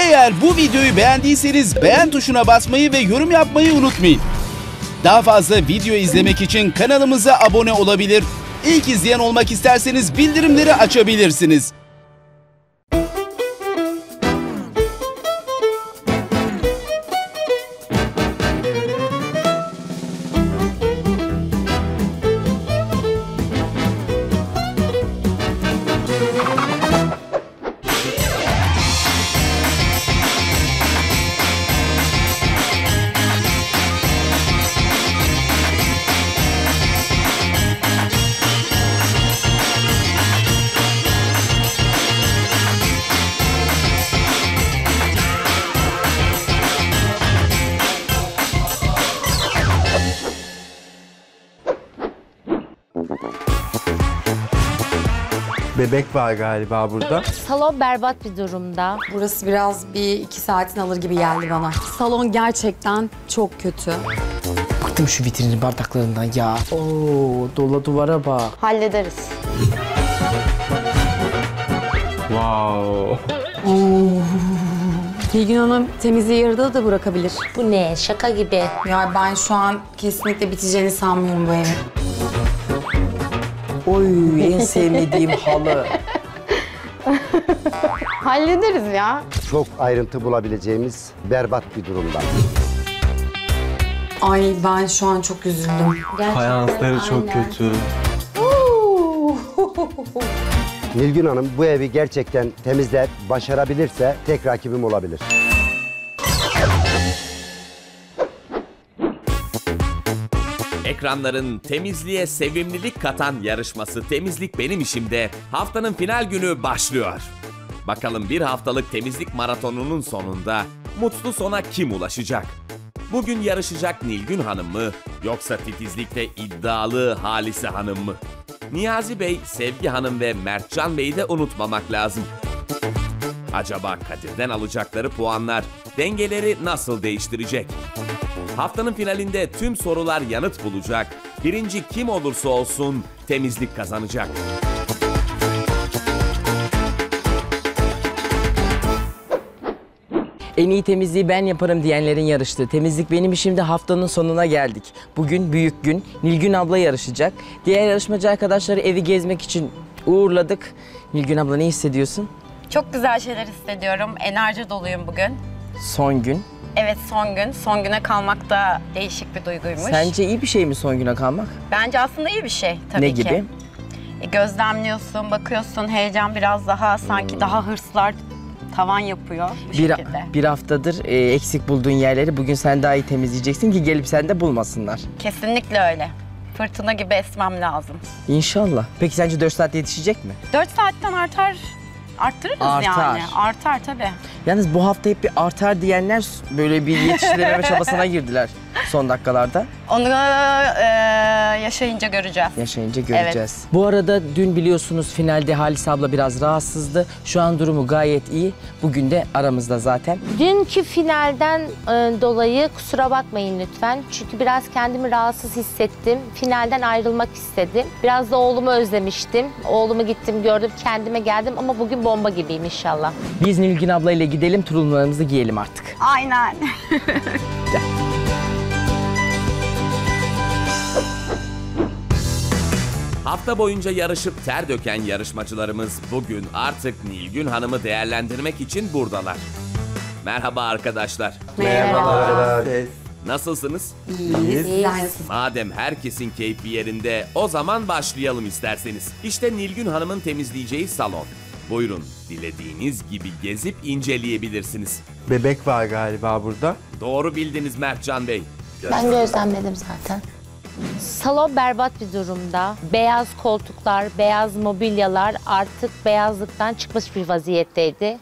Eğer bu videoyu beğendiyseniz beğen tuşuna basmayı ve yorum yapmayı unutmayın. Daha fazla video izlemek için kanalımıza abone olabilir. İlk izleyen olmak isterseniz bildirimleri açabilirsiniz. Bebek var galiba burada. Salon berbat bir durumda. Burası biraz bir 2 saatin alır gibi geldi bana. Salon gerçekten çok kötü. Bıktım şu vitrinin bardaklarından ya. Oo, dola duvara bak. Hallederiz. Wow. Nilgün Hanım temizliği yarıda da bırakabilir. Bu ne? Şaka gibi. Ya ben şu an kesinlikle biteceğini sanmıyorum bu evin. Oy, en sevmediğim halı. Hallederiz ya. Çok ayrıntı bulabileceğimiz berbat bir durumda. Ay ben şu an çok üzüldüm. Fayansları çok kötü. Nilgün Hanım bu evi gerçekten temizler, başarabilirse tek rakibim olabilir. Ekranların temizliğe sevimlilik katan yarışması Temizlik Benim İşim'de haftanın final günü başlıyor. Bakalım bir haftalık temizlik maratonunun sonunda mutlu sona kim ulaşacak? Bugün yarışacak Nilgün Hanım mı yoksa titizlikte iddialı Halise Hanım mı? Niyazi Bey, Sevgi Hanım ve Mertcan Bey'i de unutmamak lazım. Acaba Kadir'den alacakları puanlar dengeleri nasıl değiştirecek? Haftanın finalinde tüm sorular yanıt bulacak. Birinci kim olursa olsun temizlik kazanacak. En iyi temizliği ben yaparım diyenlerin yarıştığı Temizlik Benim İşim'de haftanın sonuna geldik. Bugün büyük gün. Nilgün abla yarışacak. Diğer yarışmacı arkadaşları evi gezmek için uğurladık. Nilgün abla ne hissediyorsun? Çok güzel şeyler hissediyorum. Enerji doluyum bugün. Son gün. Evet, son gün. Son güne kalmak da değişik bir duyguymuş. Sence iyi bir şey mi son güne kalmak? Bence aslında iyi bir şey tabii Ne ki. gibi? Gözlemliyorsun, bakıyorsun, heyecan biraz daha sanki daha hırslar tavan yapıyor bu şekilde. Bir haftadır eksik bulduğun yerleri bugün sen daha iyi temizleyeceksin ki gelip sen de bulmasınlar. Kesinlikle öyle. Fırtına gibi esmem lazım. İnşallah. Peki sence 4 saat yetişecek mi? 4 saatten arttırırız Artar. yani. Artar tabii. Yalnız bu hafta hep bir artar diyenler böyle bir yetiştirememe çabasına girdiler son dakikalarda. Onu yaşayınca göreceğiz. Yaşayınca göreceğiz. Bu arada dün biliyorsunuz finalde Halise abla biraz rahatsızdı. Şu an durumu gayet iyi. Bugün de aramızda zaten. Dünkü finalden dolayı kusura bakmayın lütfen. Çünkü biraz kendimi rahatsız hissettim. Finalden ayrılmak istedim. Biraz da oğlumu özlemiştim. Oğlumu gittim gördüm, kendime geldim ama bugün bomba gibiyim inşallah. Biz Nilgün ablayla gidelim, tulumlarımızı giyelim artık. Aynen. Gel. Hafta boyunca yarışıp ter döken yarışmacılarımız bugün artık Nilgün Hanım'ı değerlendirmek için buradalar. Merhaba arkadaşlar. Merhaba. Nasılsınız? İyiyiz. Madem herkesin keyfi yerinde o zaman başlayalım isterseniz. İşte Nilgün Hanım'ın temizleyeceği salon. Buyurun dilediğiniz gibi gezip inceleyebilirsiniz. Bebek var galiba burada. Doğru bildiniz Mertcan Bey. Ben gözlemledim zaten. Salon berbat bir durumda. Beyaz koltuklar, beyaz mobilyalar artık beyazlıktan çıkmış bir vaziyetteydi.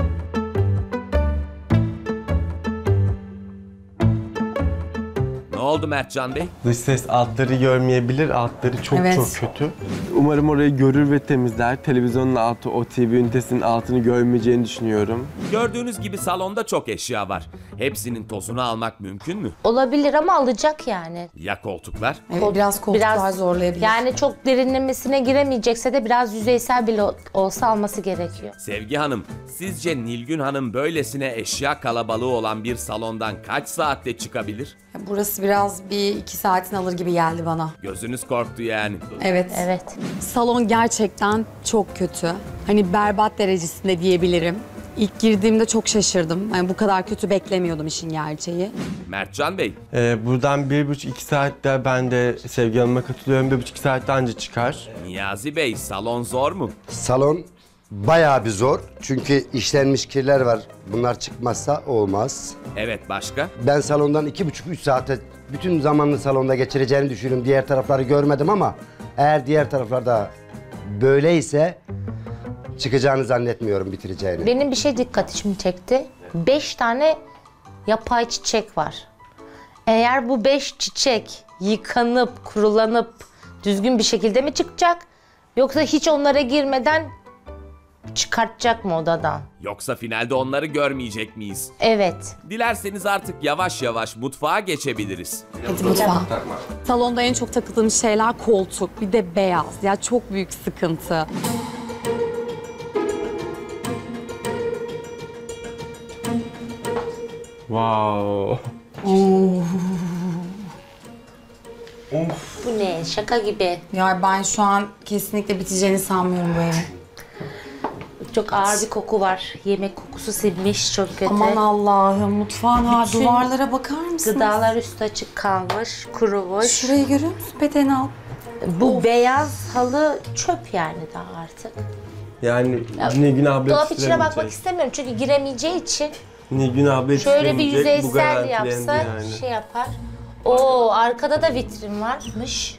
Ne oldu Mertcan Bey? Dış ses altları görmeyebilir. Altları çok Evet. çok kötü. Umarım orayı görür ve temizler. Televizyonun altı, o TV ünitesinin altını görmeyeceğini düşünüyorum. Gördüğünüz gibi salonda çok eşya var. Hepsinin tozunu almak mümkün mü? Olabilir ama alacak yani. Ya koltuklar? Evet, biraz koltuklar zorlayabilir. Yani çok derinlemesine giremeyecekse de biraz yüzeysel bile olsa alması gerekiyor. Sevgi Hanım, sizce Nilgün Hanım böylesine eşya kalabalığı olan bir salondan kaç saatte çıkabilir? Burası biraz bir 2 saatin alır gibi geldi bana. Gözünüz korktu yani. Evet. Evet. Salon gerçekten çok kötü. Hani berbat derecesinde diyebilirim. İlk girdiğimde çok şaşırdım. Yani bu kadar kötü beklemiyordum işin gerçeği. Mertcan Bey, Buradan 1,5-2 saatte ben de Sevgi Hanım'a katılıyorum. 1,5-2 saatte anca çıkar. Niyazi Bey salon zor mu? Salon bayağı bir zor. Çünkü işlenmiş kirler var. Bunlar çıkmazsa olmaz. Evet, başka? Ben salondan 2,5-3 saate bütün zamanını salonda geçireceğini düşünüyorum. Diğer tarafları görmedim ama eğer diğer taraflarda böyleyse çıkacağını zannetmiyorum, bitireceğini. Benim bir şey dikkatimi çekti. 5 tane yapay çiçek var. Eğer bu 5 çiçek yıkanıp, kurulanıp düzgün bir şekilde mi çıkacak? Yoksa hiç onlara girmeden çıkartacak mı odadan? Yoksa finalde onları görmeyecek miyiz? Evet. Dilerseniz artık yavaş yavaş mutfağa geçebiliriz. Hadi mutfağa. Salonda en çok takıldığım şeyler koltuk, bir de beyaz. Ya çok büyük sıkıntı. Wow. Bu ne? Şaka gibi. Ya ben şu an kesinlikle biteceğini sanmıyorum bu evin. Çok ağır bir koku var. Yemek kokusu sinmiş, çok kötü. Aman Allah'ım, mutfağın Bütün duvarlara bakar mısınız? Gıdalar üstü açık kalmış, kurumuş. Şurayı görüyor musun? Peteni al. Bu beyaz halı çöp yani daha artık. Yani Nilgün abla Dolap içine bakmak yetiştiremeyecek. istemiyorum çünkü giremeyeceği için Nilgün abla şöyle bir yetiştiremeyecek. Bu yüzeysel garantilendi yapsa yani. şey yapar. Oo, arkada da vitrin varmış.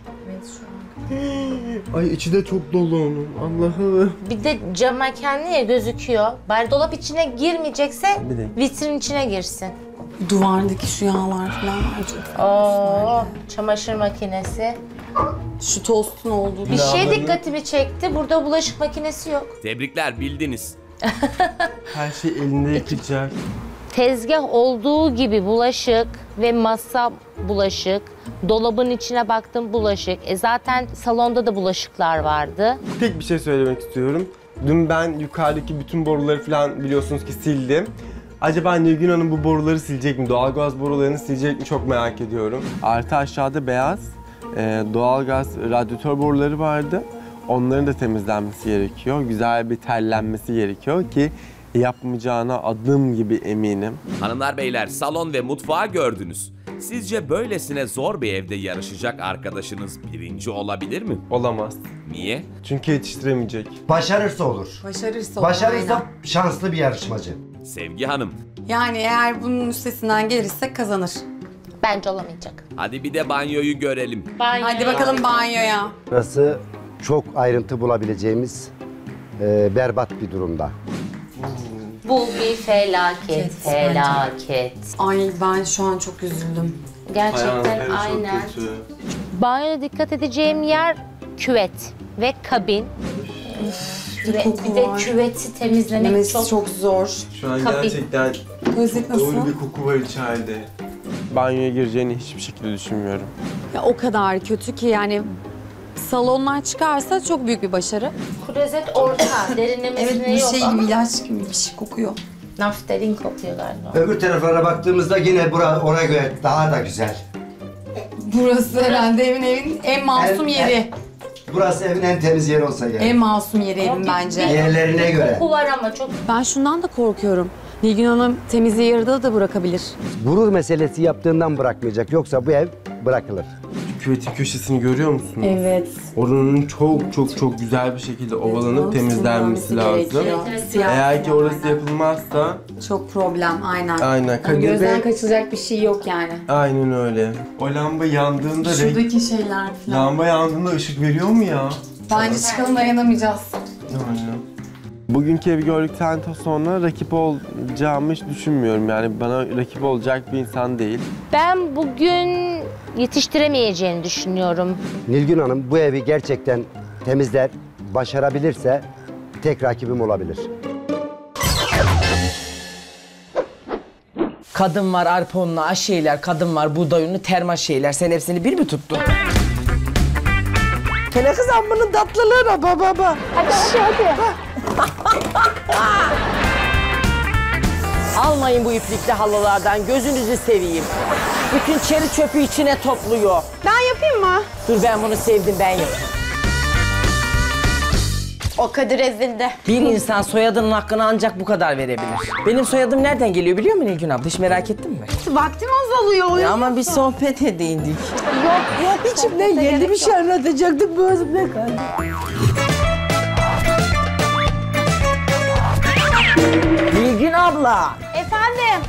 Ay içi de çok dolu onun. Allah'ım. Bir de cam mekanlı ya gözüküyor. Bari dolap içine girmeyecekse Bir de. vitrin içine girsin. Duvardaki şu yağlar falan var çok. Oo, çamaşır makinesi. Şu tostun olduğu. Bir şey Lavabo'nun- dikkatimi çekti. Burada bulaşık makinesi yok. Tebrikler, bildiniz. Her şey elinde yıkayacak. Tezgah olduğu gibi bulaşık ve masa bulaşık. Dolabın içine baktım bulaşık. Zaten salonda da bulaşıklar vardı. Tek bir şey söylemek istiyorum. Dün ben yukarıdaki bütün boruları falan biliyorsunuz ki sildim. Acaba Nilgün Hanım bu boruları silecek mi? Doğalgaz borularını silecek mi? Çok merak ediyorum. Artı aşağıda beyaz doğalgaz radyatör boruları vardı. Onların da temizlenmesi gerekiyor. Güzel bir tellenmesi gerekiyor ki yapmayacağına adım gibi eminim. Hanımlar beyler, salon ve mutfağı gördünüz. Sizce böylesine zor bir evde yarışacak arkadaşınız birinci olabilir mi? Olamaz. Niye? Çünkü yetiştiremeyecek. Başarırsa olur. Başarırsa olur, Başarırsa aynen. şanslı bir yarışmacı. Sevgi Hanım, Yani eğer bunun üstesinden gelirsek kazanır. Bence olamayacak. hadi bir de banyoyu görelim. Hadi bakalım banyoya. Burası çok ayrıntı bulabileceğimiz berbat bir durumda. Bu bir felaket, felaket. Ay ben şu an çok üzüldüm. Gerçekten aynen. Banyoda dikkat edeceğim yer küvet ve kabin. Ve koku bir de var. küveti temizlemek Yemesi çok... çok zor. Şu an Tabii. gerçekten Gözlük doğru nasıl? bir koku var içeride. Banyoya gireceğini hiçbir şekilde düşünmüyorum. Ya o kadar kötü ki yani salonlar çıkarsa çok büyük bir başarı. Klozet orta, derinlemesine Evet bir yok şey ama gibi ilaç gibi bir şey kokuyor. naftalin kokuyor galiba. Öbür taraflara baktığımızda yine ona göre daha da güzel. Burası herhalde evin en masum yeri. Burası evin en temiz yeri olsa gerek. En masum yeri evin bence. Diğerlerine göre. Koku var ama çok... Ben şundan da korkuyorum. Nilgün Hanım temizliği yarıda da bırakabilir. Gurur meselesi yaptığından bırakmayacak. Yoksa bu ev bırakılır. Küvetin köşesini görüyor musunuz? Evet. Oranın çok güzel bir şekilde ovalanıp temizlenmesi lazım. Eğer ki orası yapılmazsa Çok problem aynen. aynen Kadir Gözden Bey kaçılacak bir şey yok yani. aynen öyle. O lamba yandığında Şuradaki şeyler falan. lamba yandığında ışık veriyor mu ya? Bence çıkalım dayanamayacağız. Aynen. Bugünkü evi gördükten sonra rakip olacağımı hiç düşünmüyorum. Yani bana rakip olacak bir insan değil. Ben bugün yetiştiremeyeceğini düşünüyorum. Nilgün Hanım bu evi gerçekten temizler, başarabilirse tek rakibim olabilir. Kadın var arpa unlu, aş şeyler, kadın var buğday unlu, terma şeyler. Sen hepsini bir mi tuttun? Hele kızım bunun tatlılığına baba. Hadi. Almayın bu iplikli halılardan, gözünüzü seveyim. Bütün çeri çöpü içine topluyor. Ben yapayım mı? Dur ben bunu sevdim, ben yapayım. O Kadir ezildi. Bir insan soyadının hakkını ancak bu kadar verebilir. Benim soyadım nereden geliyor biliyor musun Nilgün abla? Hiç merak ettin mi? Vaktim azalıyor. Ya ama bir sohbet edeydik. Yok. İçimden geldi bir şey anlatacaktık, boğazımda kaldı. Nilgün abla. Efendim?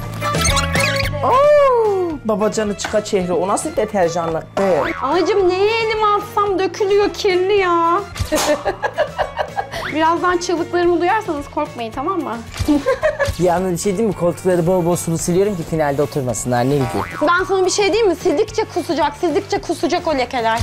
Oo, babacanı çıka çehre, o nasıl deterjanlık be? Anacığım neye elime atsam dökülüyor, kirli ya. Birazdan çığlıklarımı duyarsanız korkmayın, tamam mı? Yalnız bir şey diyeyim mi? Koltukları bol bol sulu siliyorum ki finalde oturmasınlar Nilgün. Ben sana bir şey diyeyim mi? Sildikçe kusacak o lekeler.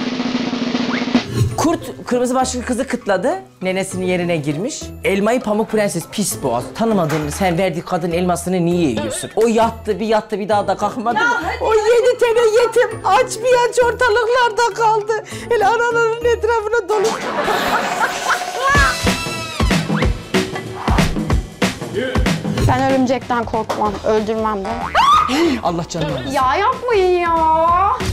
Kurt kırmızı başlıklı kızı kıtladı. Nenesinin yerine girmiş. Elmayı Pamuk Prenses pis boğaz. Tanımadığını sen verdiği kadın elmasını niye yiyorsun? O yattı bir daha da kalkmadı. O 7 tane yetim aç ortalıklarda kaldı. Hele analarının etrafına dolu. Ben örümcekten korkmam, öldürmem de. Allah canını alsın. Ya yapmayın ya.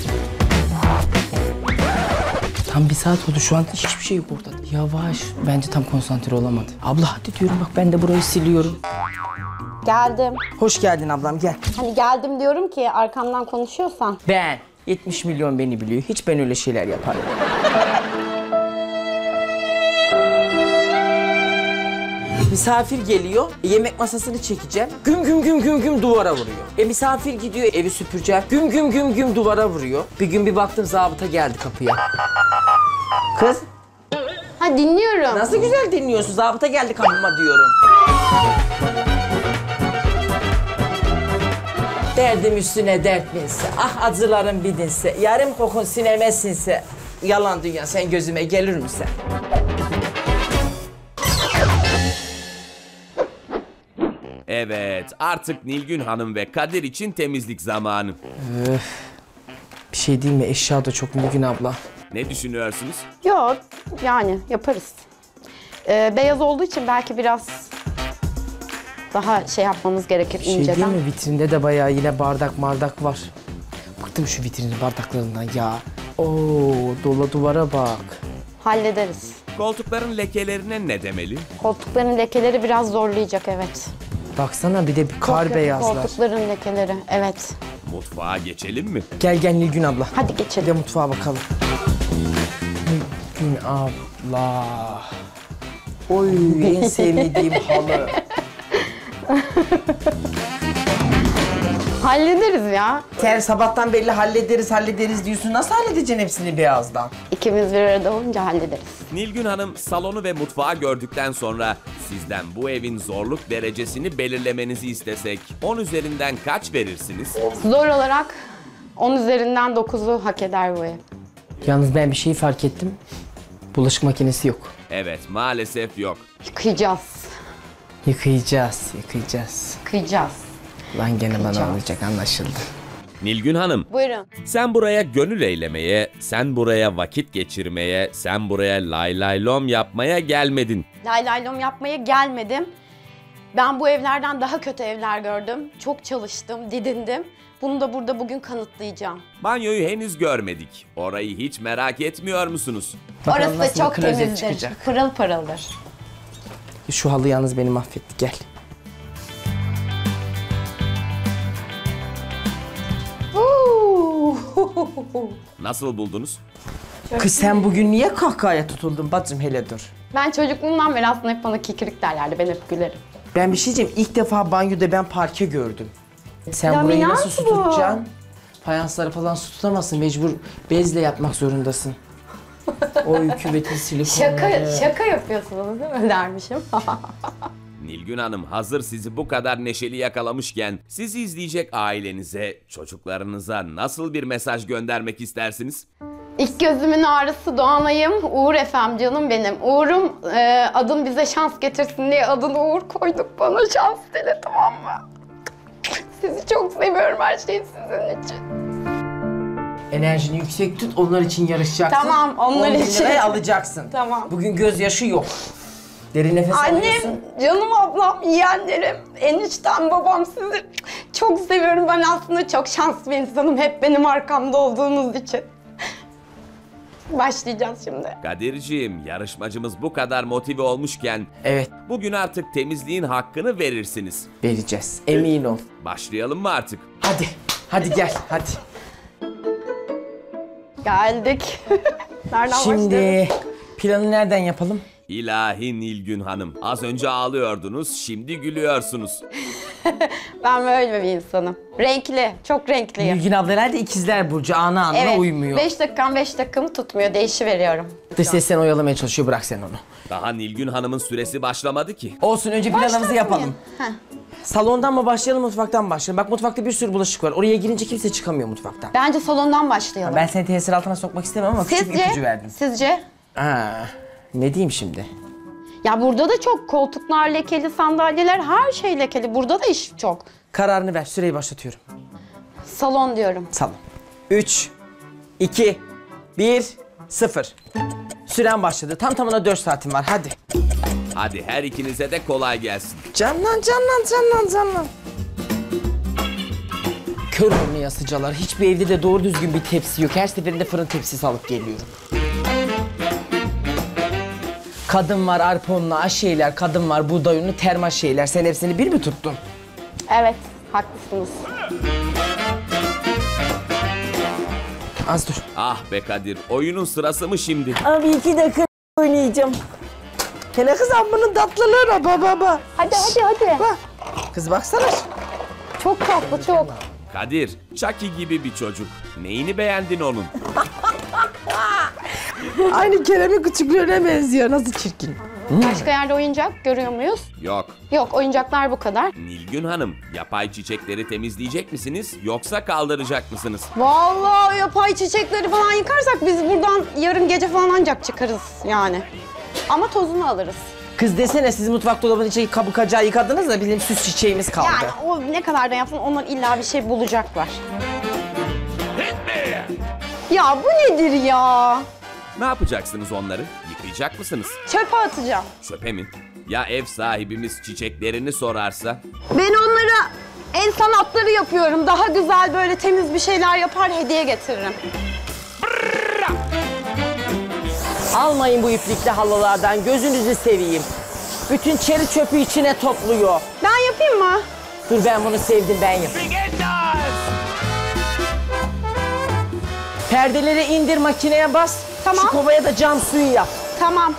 Tam bir saat oldu şu an hiçbir şey yok ortada. Yavaş. Bence tam konsantre olamadı. Abla hadi diyorum bak ben de burayı siliyorum. Geldim. Hoş geldin ablam gel. Hani geldim diyorum ki arkamdan konuşuyorsan. Ben 70 milyon beni biliyor. Hiç ben öyle şeyler yaparım. Misafir geliyor, yemek masasını çekeceğim. Güm duvara vuruyor. Misafir gidiyor, evi süpüreceğim. Güm duvara vuruyor. Bir gün bir baktım zabıta geldi kapıya. Kız, Ha dinliyorum. nasıl güzel dinliyorsun? Zabıta geldi kapıma diyorum. Derdim üstüne dert binse, ah acılarım bir dinse, yarım kokun sineme sinse. Yalan dünya, sen gözüme gelir misin? Evet, artık Nilgün Hanım ve Kadir için temizlik zamanı. Bir şey değil mi? Eşya da çok Nilgün abla. Ne düşünüyorsunuz? Yok yani yaparız. Beyaz olduğu için belki biraz daha şey yapmamız gerekir Şey inceden. değil mi? Vitrinde de bayağı yine bardak var. Bıktım şu vitrinin bardaklarından ya. Oo, dola duvara bak. Hallederiz. Koltukların lekelerine ne demeli? Koltukların lekeleri biraz zorlayacak, evet. Baksana bir de bir Çok kar kötü beyazlar. koltukların lekeleri, evet. Mutfağa geçelim mi? Gel Nilgün abla. Hadi Bir de geçelim. mutfağa bakalım. Nilgün abla. Oy en sevmediğim halı. Hallederiz ya. Sen sabahtan belli hallederiz diyorsun. Nasıl halledeceksin hepsini beyazdan? İkimiz bir arada olunca hallederiz. Nilgün Hanım salonu ve mutfağı gördükten sonra sizden bu evin zorluk derecesini belirlemenizi istesek 10 üzerinden kaç verirsiniz? Zor olarak 10 üzerinden 9'u hak eder bu ev. Yalnız ben bir şey fark ettim. Bulaşık makinesi yok. Evet, maalesef yok. Yıkayacağız. Yıkayacağız. Yıkayacağız. Lan gene bana Yıkayacağız. olacak anlaşıldı. Nilgün Hanım, Buyurun. sen buraya gönül eylemeye, sen buraya vakit geçirmeye, sen buraya lay lay lom yapmaya gelmedin. Lay lay lom yapmaya gelmedim. Ben bu evlerden daha kötü evler gördüm. Çok çalıştım, didindim. Bunu da burada bugün kanıtlayacağım. Banyoyu henüz görmedik. Orayı hiç merak etmiyor musunuz? Bakalım Orası da nasıl çok bir klozet temizdir. çıkacak. Pırıl pırıldır. Şu halı yalnız beni mahvetti. Gel. Nasıl buldunuz? Kız sen bugün niye kahkahaya tutuldun bacım hele dur. Ben çocukluğumdan beri aslında hep bana kikirik derlerdi. Ben hep gülerim. Ben bir şey diyeceğim. İlk defa banyoda ben parke gördüm. Sen Ya burayı Minas nasıl su bu? tutacaksın? Fayansları falan su tutamazsın. Mecbur bezle yapmak zorundasın. O küvetin silikonları. Şaka yapıyorsunuz değil mi dermişim. Nilgün Hanım hazır sizi bu kadar neşeli yakalamışken sizi izleyecek ailenize, çocuklarınıza nasıl bir mesaj göndermek istersiniz? İlk gözümün ağrısı Doğanay'ım. Uğur Efem canım benim. Uğur'um adın bize şans getirsin diye adını Uğur koyduk. Bana şans dile, tamam mı? Sizi çok seviyorum, her şey sizin için. Enerjini yüksek tut, onlar için yarışacaksın. Tamam, onlar 10.000 için. lirayı alacaksın. Tamam. Bugün gözyaşı yok. Derin nefes alıyorsun. Annem, canım ablam, yeğenlerim, eniştem, babam, sizi çok seviyorum. Ben aslında çok şanslı bir insanım. Hep benim arkamda olduğunuz için. Başlayacağız şimdi. Kadirciğim, yarışmacımız bu kadar motive olmuşken Evet, bugün artık temizliğin hakkını verirsiniz. vereceğiz. Emin ol. Başlayalım mı artık? Hadi, hadi gel, hadi. Geldik. Nereden başlayalım? Şimdi planı nereden yapalım? İlahi Nilgün Hanım, az önce ağlıyordunuz, şimdi gülüyorsunuz. Ben böyle bir insanım. Renkli, çok renkliyim. Nilgün abla herhalde ikizler burcu, ana uymuyor. 5 dakikam 5 dakikamı tutmuyor, değişiveriyorum. Dış ses seni oyalamaya çalışıyor, bırak sen onu. Daha Nilgün Hanım'ın süresi başlamadı ki. Olsun, önce planımızı Başlasın yapalım. ya. Heh. Salondan mı başlayalım, mutfaktan mı başlayalım? Bak mutfakta bir sürü bulaşık var. Oraya girince kimse çıkamıyor mutfaktan. Bence salondan başlayalım. Ben seni tesir altına sokmak istemem ama küçük bir ipucu verdim. Sizce? Ne diyeyim şimdi? Ya burada da çok koltuklar lekeli, sandalyeler, her şey lekeli. Burada da iş çok. Kararını ver, süreyi başlatıyorum. Salon diyorum. Salon. 3, 2, 1, 0. Süren başladı. Tam tamına 4 saatim var, hadi. Hadi her ikinize de kolay gelsin. Canlan. Kör olmaya sıcalar. Hiçbir evde de doğru düzgün bir tepsi yok. Her seferinde fırın tepsisi alıp geliyorum. Kadın var arpa unlu, aşeler, kadın var buğday unlu, terma şeyler. Sen hepsini bir mi tuttun? Evet, haklısınız. Az dur. Ah be Kadir, oyunun sırası mı şimdi? Abi 2 dakika oynayacağım. Hele kız bunun tatlılığına baba. Hadi. Bak. Kız baksana. Çok tatlı, çok. Kadir, Chucky gibi bir çocuk. Neyini beğendin onun? Aynı Kerem'in küçüklüğüne benziyor. Nasıl çirkin. Başka yerde oyuncak görüyor muyuz? Yok. Yok, oyuncaklar bu kadar. Nilgün Hanım, yapay çiçekleri temizleyecek misiniz yoksa kaldıracak mısınız? Vallahi yapay çiçekleri falan yıkarsak biz buradan yarın gece falan ancak çıkarız yani. Ama tozunu alırız. Kız desene siz mutfak dolabının içi kabuk kacağı yıkadınız da bizim süs çiçeğimiz kaldı. Yani o ne kadar da yapsın onlar illa bir şey bulacaklar. Ya bu nedir ya? Ne yapacaksınız onları? Yıkayacak mısınız? Çöpe atacağım. Çöpe mi? Ya ev sahibimiz çiçeklerini sorarsa? Ben onlara el sanatları yapıyorum. Daha güzel böyle temiz bir şeyler yapar hediye getiririm. Almayın bu iplikli halılardan, gözünüzü seveyim. Bütün çeri çöpü içine topluyor. Ben yapayım mı? Dur ben bunu sevdim, ben yapayım. Perdeleri indir, makineye bas. Tamam. Şu kovaya da cam suyu yap. Tamam.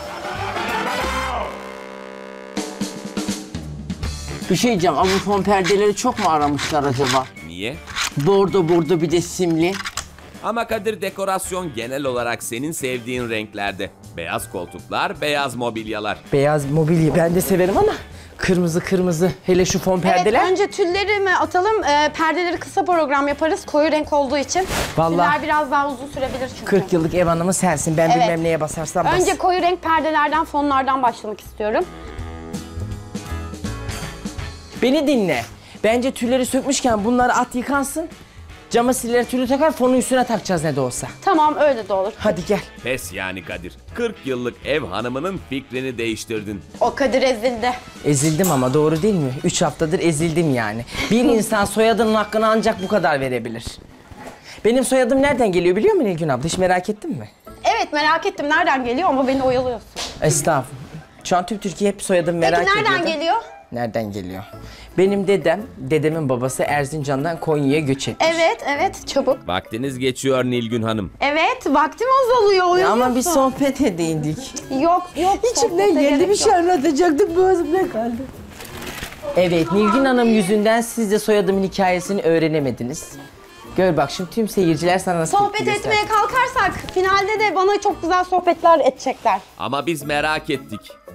Bir şey diyeceğim, ama bu fon perdeleri çok mu aramışlar acaba? Niye? Bordo bir de simli. Ama Kadir, dekorasyon genel olarak senin sevdiğin renklerde. Beyaz koltuklar, beyaz mobilyalar. Beyaz mobilya ben de severim ama kırmızı. Hele şu fon perdeler. Evet, önce tülleri mi atalım? Perdeleri kısa program yaparız koyu renk olduğu için. Vallahi. Tüller biraz daha uzun sürebilir çünkü. 40 yıllık ev hanımı sensin. Ben Evet. bilmem neye basarsam bas. Önce koyu renk perdelerden, fonlardan başlamak istiyorum. Beni dinle. Bence tülleri sökmüşken bunları at yıkansın. Cama silleri tülü takar, fonun üstüne takacağız ne de olsa. Tamam, öyle de olur. Hadi gel. Pes yani Kadir. 40 yıllık ev hanımının fikrini değiştirdin. O Kadir ezildi. Ezildim ama doğru değil mi? 3 haftadır ezildim yani. Bir insan soyadının hakkını ancak bu kadar verebilir. Benim soyadım nereden geliyor biliyor musun Nilgün abla? Hiç merak ettin mi? Evet, merak ettim nereden geliyor ama beni oyalıyorsun. Estağfurullah. Şu an tüm Türkiye hep soyadımı merak ediyor. Peki nereden geliyor? Nereden geliyor? Benim dedemin babası Erzincan'dan Konya'ya göç etmiş. Evet, çabuk. Vaktiniz geçiyor Nilgün Hanım. Evet, vaktim azalıyor, oyalıyorsun. Ama bir sohbet edindik. Yok, İçimden geldi bir şey anlatacaktık, boğazımda kaldı. Evet, Nilgün Hanım yüzünden siz de soyadımın hikayesini öğrenemediniz. Gör bak şimdi tüm seyirciler sana nasıl Sohbet tepki etmeye gösterdi. kalkarsak finalde de bana çok güzel sohbetler edecekler. Ama biz merak ettik.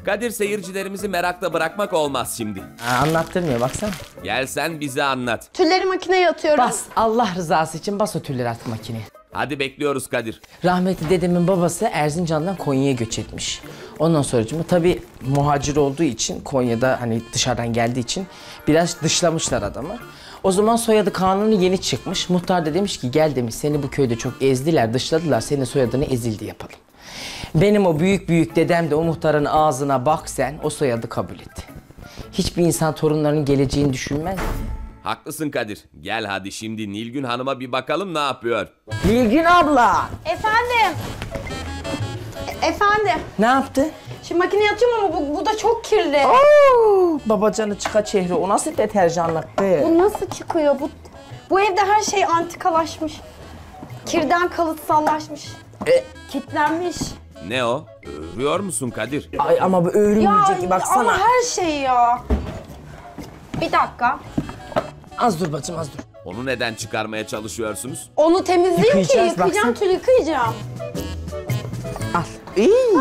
Kadir, seyircilerimizi merakla bırakmak olmaz şimdi. Anlattırmıyor baksana. Gel sen bize anlat. Tülleri makineye atıyorum. Bas, Allah rızası için bas o tülleri artık makineye. Hadi bekliyoruz Kadir. Rahmetli dedemin babası Erzincan'dan Konya'ya göç etmiş. Ondan sonra tabii muhacir olduğu için, Konya'da hani dışarıdan geldiği için biraz dışlamışlar adamı. O zaman soyadı kanunu yeni çıkmış. Muhtar da demiş ki gel demiş, seni bu köyde çok ezdiler, dışladılar, senin soyadını Ezildi yapalım. Benim o büyük dedem de o muhtarın ağzına bak sen, o soyadı kabul etti. Hiçbir insan torunlarının geleceğini düşünmez. Haklısın Kadir. Gel hadi şimdi Nilgün Hanım'a bir bakalım ne yapıyor. Nilgün abla! Efendim. Efendim. Ne yaptı? Şimdi makineye atıyorum ama bu da çok kirli. Oo, babacanı çıka çehre, o nasıl deterjanlık be? Bu nasıl çıkıyor? Bu evde her şey antikalaşmış. Kirden kalıtsallaşmış. Kitlenmiş. Ne o? Örüyor musun Kadir? Ay ama bu öğrenmeyecek baksana. Ama her şey ya. Bir dakika. Az dur bacım, az dur. Onu neden çıkarmaya çalışıyorsunuz? Onu temizleyeyim ki Yıkayacağız, yıkayacağım, baksana. yıkayacağım. Al. İyi.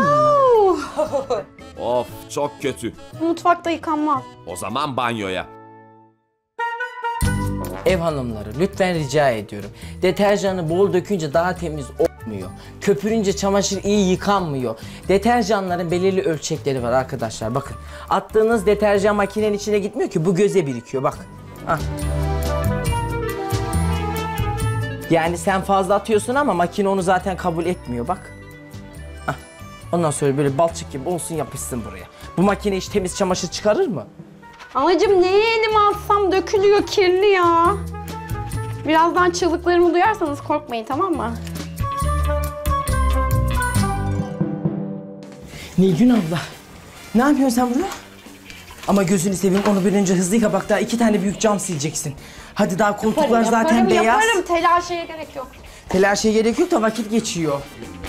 Of, çok kötü. Mutfakta yıkanmaz. O zaman banyoya. Ev hanımları lütfen rica ediyorum. Deterjanı bol dökünce daha temiz olmuyor. Köpürünce çamaşır iyi yıkanmıyor. Deterjanların belirli ölçekleri var arkadaşlar, bakın. Attığınız deterjan makinenin içine gitmiyor ki, bu göze birikiyor bak. Hah. Yani sen fazla atıyorsun ama makine onu zaten kabul etmiyor bak. Hah. Ondan sonra böyle balçık gibi olsun, yapışsın buraya. Bu makine hiç temiz çamaşır çıkarır mı? Anacığım neye elimi atsam dökülüyor, kirli ya. Birazdan çığlıklarımı duyarsanız korkmayın, tamam mı? Nilgün abla, ne yapıyorsun sen burada? Ama gözünü seveyim, onu bir önce hızlı yıka, bak daha 2 tane büyük cam sileceksin. Hadi daha koltuklar zaten beyaz. Yaparım, telaşa gerek yok. Telaşa gerek yok da vakit geçiyor.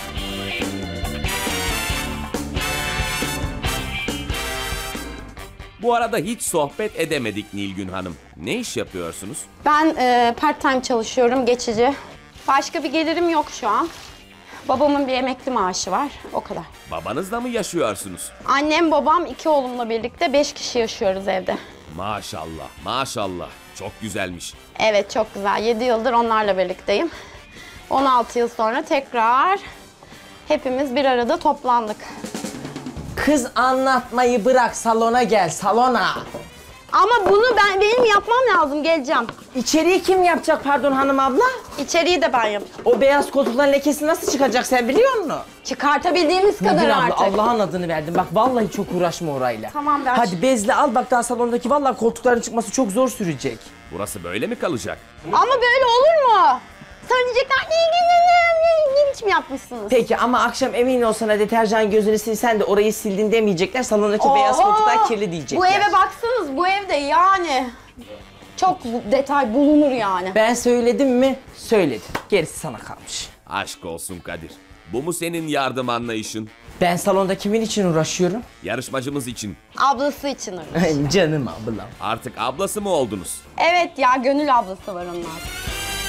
Bu arada hiç sohbet edemedik Nilgün Hanım. Ne iş yapıyorsunuz? Ben part time çalışıyorum, geçici. Başka bir gelirim yok şu an. Babamın bir emekli maaşı var, o kadar. Babanızla mı yaşıyorsunuz? Annem, babam, 2 oğlumla birlikte 5 kişi yaşıyoruz evde. Maşallah, maşallah. Çok güzelmiş. Evet, çok güzel. 7 yıldır onlarla birlikteyim. 16 yıl sonra tekrar hepimiz bir arada toplandık. Kız anlatmayı bırak, salona gel, salona. Ama bunu benim yapmam lazım, geleceğim. İçeriği kim yapacak pardon hanım abla? İçeriği de ben yapacağım. O beyaz koltukların lekesi nasıl çıkacak sen biliyor musun? Çıkartabildiğimiz kadar Nilgün abla, artık. Allah'ın adını verdim. Bak vallahi çok uğraşma orayla. Tamam, ver. Hadi bezle al, bak daha salondaki vallahi koltukların çıkması çok zor sürecek. Burası böyle mi kalacak? Ama böyle olur mu? Sonra diyecekler ne biçim yapmışsınız? Peki ama akşam emin ol, sana deterjan gözünü silsen de orayı sildin demeyecekler. Salondaki beyaz koltuklar kirli diyecekler. Bu eve baksanız, bu evde yani çok detay bulunur yani. Ben söyledim mi? Söyledim. Gerisi sana kalmış. Aşk olsun Kadir. Bu mu senin yardım anlayışın? Ben salonda kimin için uğraşıyorum? Yarışmacımız için. Ablası için öyle. Canım ablam. Artık ablası mı oldunuz? Evet ya, gönül ablası var onlar.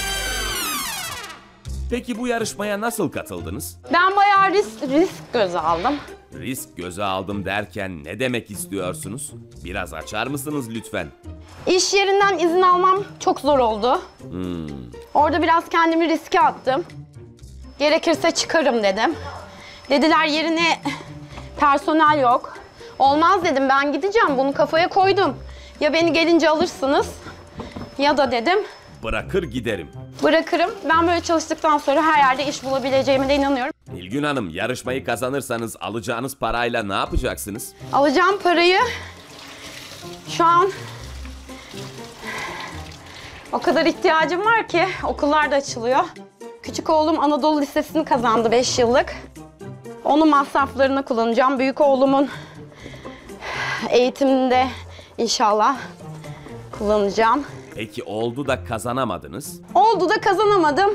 Peki bu yarışmaya nasıl katıldınız? Ben bayağı risk göze aldım. Risk göze aldım derken ne demek istiyorsunuz? Biraz açar mısınız lütfen? İş yerinden izin almam çok zor oldu. Orada biraz kendimi riske attım. Gerekirse çıkarım dedim. Dediler yerine personel yok. Olmaz dedim, ben gideceğim, bunu kafaya koydum. Ya beni gelince alırsınız ya da dedim Bırakır giderim. bırakırım. Ben böyle çalıştıktan sonra her yerde iş bulabileceğime de inanıyorum. Nilgün Hanım, yarışmayı kazanırsanız alacağınız parayla ne yapacaksınız? Alacağım parayı şu an o kadar ihtiyacım var ki, okullar da açılıyor. Küçük oğlum Anadolu Lisesi'ni kazandı 5 yıllık. Onun masraflarını kullanacağım. Büyük oğlumun eğitiminde inşallah kullanacağım. Peki oldu da kazanamadınız? Oldu da kazanamadım.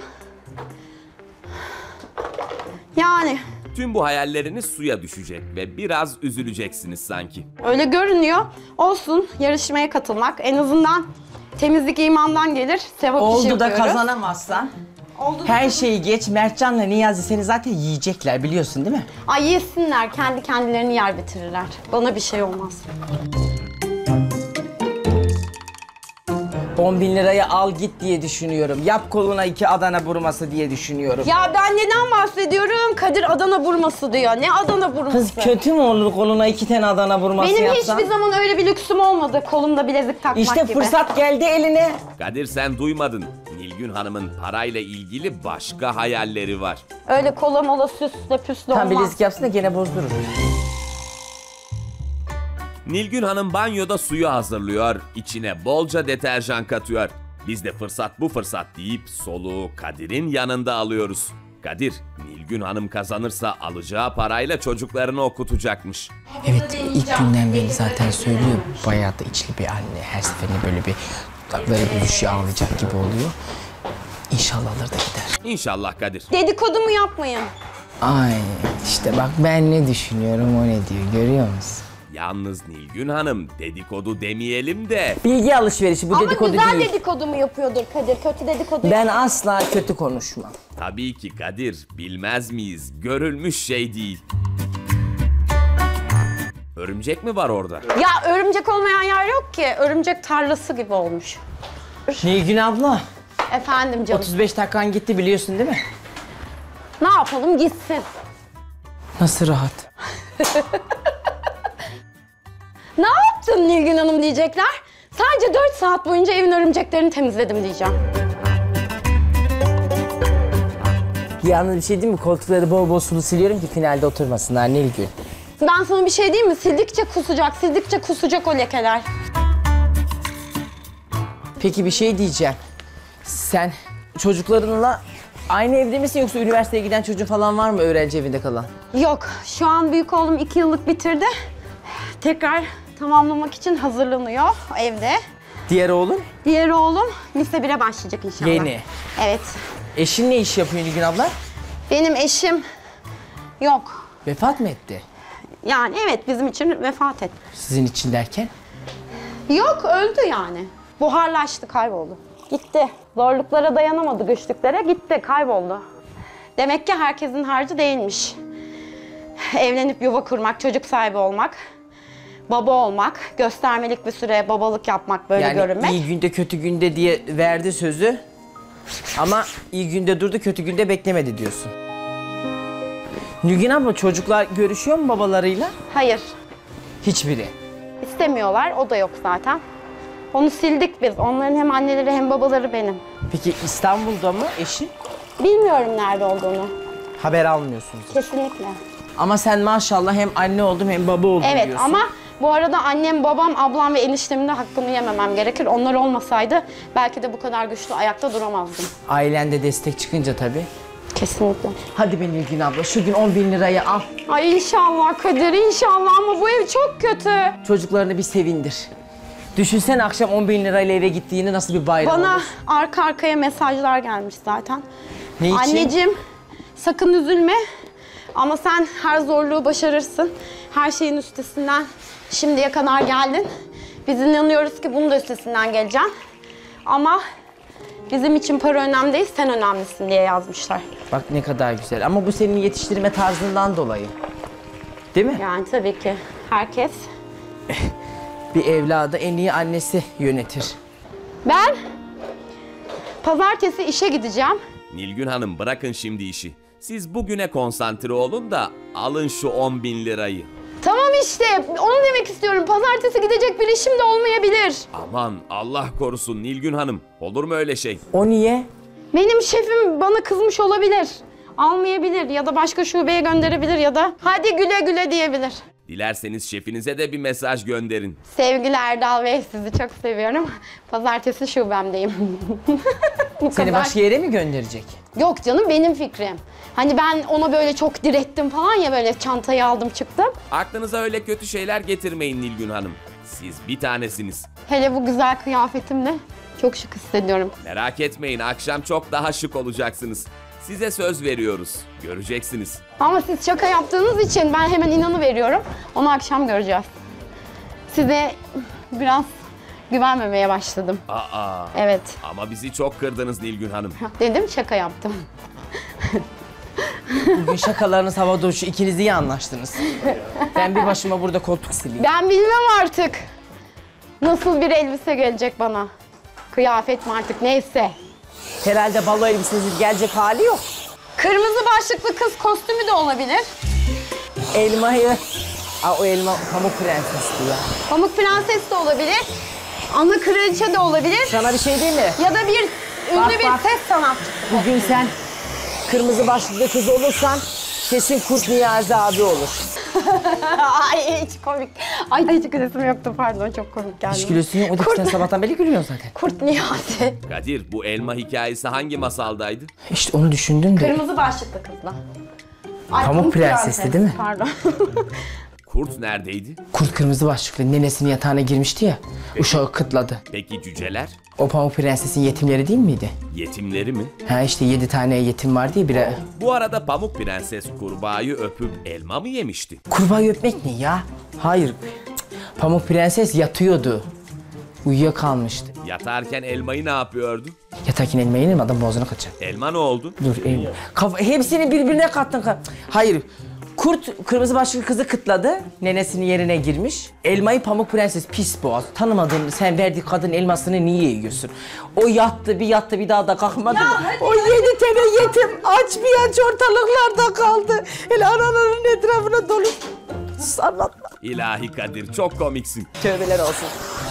Yani Tüm bu hayalleriniz suya düşecek ve biraz üzüleceksiniz sanki. öyle görünüyor. Olsun, yarışmaya katılmak en azından temizlik imandan gelir. Sevap işi Oldu da yapıyoruz. kazanamazsan? Her şeyi geç, Mertcan'la Niyazi seni zaten yiyecekler biliyorsun değil mi? Ay yesinler, kendi kendilerini yer bitirirler. Bana bir şey olmaz. 10.000 lirayı al git diye düşünüyorum. Yap koluna 2 Adana burması diye düşünüyorum. Ya ben neden bahsediyorum? Kadir Adana burması diyor. Ne Adana burması? Kız kötü mü olur koluna 2 tane Adana burması Benim yapsan? hiçbir zaman öyle bir lüksüm olmadı. Kolumda bilezik takmak İşte gibi. fırsat geldi eline. Kadir sen duymadın. Nilgün Hanım'ın parayla ilgili başka hayalleri var. Öyle kola mola süsle püsle Tam olmaz. bilezik yapsın da gene bozdurur. Nilgün Hanım banyoda suyu hazırlıyor, içine bolca deterjan katıyor. Biz de fırsat bu fırsat deyip soluğu Kadir'in yanında alıyoruz. Kadir, Nilgün Hanım kazanırsa alacağı parayla çocuklarını okutacakmış. Evet ilk günden beri zaten söylüyor. Bayağı da içli bir anne. Her seferinde böyle bir dudakları büyüşüyor ağlayacak gibi oluyor. İnşallah alır da gider. İnşallah Kadir. Dedikodumu yapmayın. Ay işte bak ben ne düşünüyorum o ne diyor görüyor musun? Yalnız Nilgün Hanım dedikodu demeyelim de Bilgi alışverişi bu Ama dedikodu güzel değil. dedikodumu yapıyordur Kadir. Kötü dedikodu Ben asla kötü konuşmam. tabii ki Kadir bilmez miyiz? Görülmüş şey değil. Örümcek mi var orada? Ya örümcek olmayan yer yok ki. Örümcek tarlası gibi olmuş. Nilgün abla Efendim canım. 35 dakikan gitti biliyorsun değil mi? Ne yapalım gitsin. Nasıl rahat? Ne yaptın Nilgün Hanım diyecekler. Sadece 4 saat boyunca evin örümceklerini temizledim diyeceğim. Yalnız bir şey değil mi? Koltukları bol bol sulu siliyorum ki finalde oturmasınlar Nilgün. Ben sana bir şey diyeyim mi? Sildikçe kusacak o lekeler. Peki bir şey diyeceğim. Sen çocuklarınla aynı evde misin yoksa üniversiteye giden çocuğun falan var mı öğrenci evinde kalan? Yok, şu an büyük oğlum 2 yıllık bitirdi. Tekrar tamamlamak için hazırlanıyor evde. Diğer oğlun? Diğer oğlum lise 1'e başlayacak inşallah. Yeni. Evet. Eşin ne iş yapıyor Nilgün abla? Benim eşim yok. Vefat mı etti? Yani evet bizim için vefat etti. Sizin için derken? Yok öldü yani. Buharlaştı, kayboldu. Gitti. Zorluklara dayanamadı, güçlüklere. Gitti, kayboldu. Demek ki herkesin harcı değilmiş. Evlenip yuva kurmak, çocuk sahibi olmak, baba olmak, göstermelik bir süre babalık yapmak, böyle Yani görünmek. iyi günde kötü günde diye verdi sözü. Ama iyi günde durdu, kötü günde beklemedi diyorsun. Nilgün abla çocuklar görüşüyor mu babalarıyla? Hayır, Hiçbiri. istemiyorlar. O da yok zaten. Onu sildik biz. Onların hem anneleri hem babaları benim. Peki İstanbul'da mı eşin? Bilmiyorum nerede olduğunu. Haber almıyorsunuz. Kesinlikle. Ama sen maşallah hem anne oldum hem baba oldum Evet diyorsun. ama bu arada annem, babam, ablam ve eniştemin de hakkını yememem gerekir. Onlar olmasaydı belki de bu kadar güçlü ayakta duramazdım. Ailende destek çıkınca tabii. Kesinlikle. Hadi be Nilgün abla şu gün 10.000 lirayı al. Ay inşallah Kadir, inşallah ama bu ev çok kötü. Çocuklarını bir sevindir. Düşünsen akşam 10.000 lirayla eve gittiğini nasıl bir bayram Bana olur. arka arkaya mesajlar gelmiş zaten. Ne için? Anneciğim sakın üzülme ama sen her zorluğu başarırsın. Her şeyin üstesinden şimdiye kadar geldin. Biz inanıyoruz ki bunun da üstesinden geleceksin. Ama bizim için para önemli değil, sen önemlisin diye yazmışlar. Bak ne kadar güzel ama bu senin yetiştirme tarzından dolayı. Değil mi? Yani tabii ki herkes. Bir evladı en iyi annesi yönetir. Ben pazartesi işe gideceğim. Nilgün Hanım bırakın şimdi işi. Siz bugüne konsantre olun da alın şu 10.000 lirayı. Tamam işte, onu demek istiyorum. Pazartesi gidecek bir işim de olmayabilir. Aman Allah korusun Nilgün Hanım. Olur mu öyle şey? O niye? Benim şefim bana kızmış olabilir. Almayabilir ya da başka şubeye gönderebilir ya da hadi güle güle diyebilir. Dilerseniz şefinize de bir mesaj gönderin. Sevgili Erdal Bey, sizi çok seviyorum. Pazartesi şubemdeyim. Bu Seni kadar. başka yere mi gönderecek? Yok canım, benim fikrim. Hani ben ona böyle çok direttim falan ya, böyle çantayı aldım çıktım. Aklınıza öyle kötü şeyler getirmeyin Nilgün Hanım. Siz bir tanesiniz. Hele bu güzel kıyafetimle çok şık hissediyorum. Merak etmeyin akşam çok daha şık olacaksınız. Size söz veriyoruz. Göreceksiniz. Ama siz şaka yaptığınız için ben hemen inanıveriyorum. Onu akşam göreceğiz. Size biraz güvenmemeye başladım. Aa. Evet. Ama bizi çok kırdınız Nilgün Hanım. Dedim, şaka yaptım. Bugün şakalarınız havada uçuşu. İkiniz iyi anlaştınız. Ben bir başıma burada koltuk sileyim. Ben bilmem artık. Nasıl bir elbise gelecek bana? Kıyafet mi artık, neyse. Herhalde balo elbisesiz gelecek hali yok. Kırmızı başlıklı kız kostümü de olabilir. Elmayı... Aa, o elma Pamuk Prenses'ti ya. Pamuk Prenses de olabilir. Ana Kraliçe de olabilir. Sana bir şey diyeyim mi? Ya da bir ünlü Bak, bir bak. ses sanatçısı. Bugün sen kırmızı başlıklı kız olursan kesin Kurt Niyazi abi olur. Ay hiç komik. Ay hiç gülesim yoktu, pardon, çok komik geldi. Hiç gülüyorsun ya. O da sen sabahtan beri gülüyorsun zaten. Kurt Niyazi. Kadir, bu elma hikayesi hangi masaldaydı? İşte onu düşündüm de. Kırmızı başlıklı kızla. Ay, Pamuk Prenses'ti değil mi? Pardon. Kurt neredeydi? Kurt kırmızı başlıklı nenesinin yatağına girmişti ya. Uşağı kıtladı. Peki cüceler? O Pamuk Prenses'in yetimleri değil miydi? Yetimleri mi? Ha işte 7 tane yetim vardı ya biri. Bu arada Pamuk Prenses kurbağayı öpüp elma mı yemişti? Kurbağayı öpmek ne ya? Hayır. Cık. Pamuk Prenses yatıyordu. Uyuyakalmıştı. Yatarken elmayı ne yapıyordu? Yatarken elma yenir mi? Adam boğazına kaçacak. Elma ne oldu? Dur elma. Hepsini birbirine kattın. Hayır. Kurt kırmızı başlıklı kızı kıtladı. Nenesinin yerine girmiş. Elmayı Pamuk Prenses pis boğaz. Tanımadığın, sen verdiği kadın elmasını niye yiyorsun? O yattı bir daha da kalkmadı. O 7 tane yetim aç ortalıklarda kaldı. Hele anaların etrafına dolu. Sus, anlatma. İlahi Kadir, çok komiksin. Tövbeler olsun.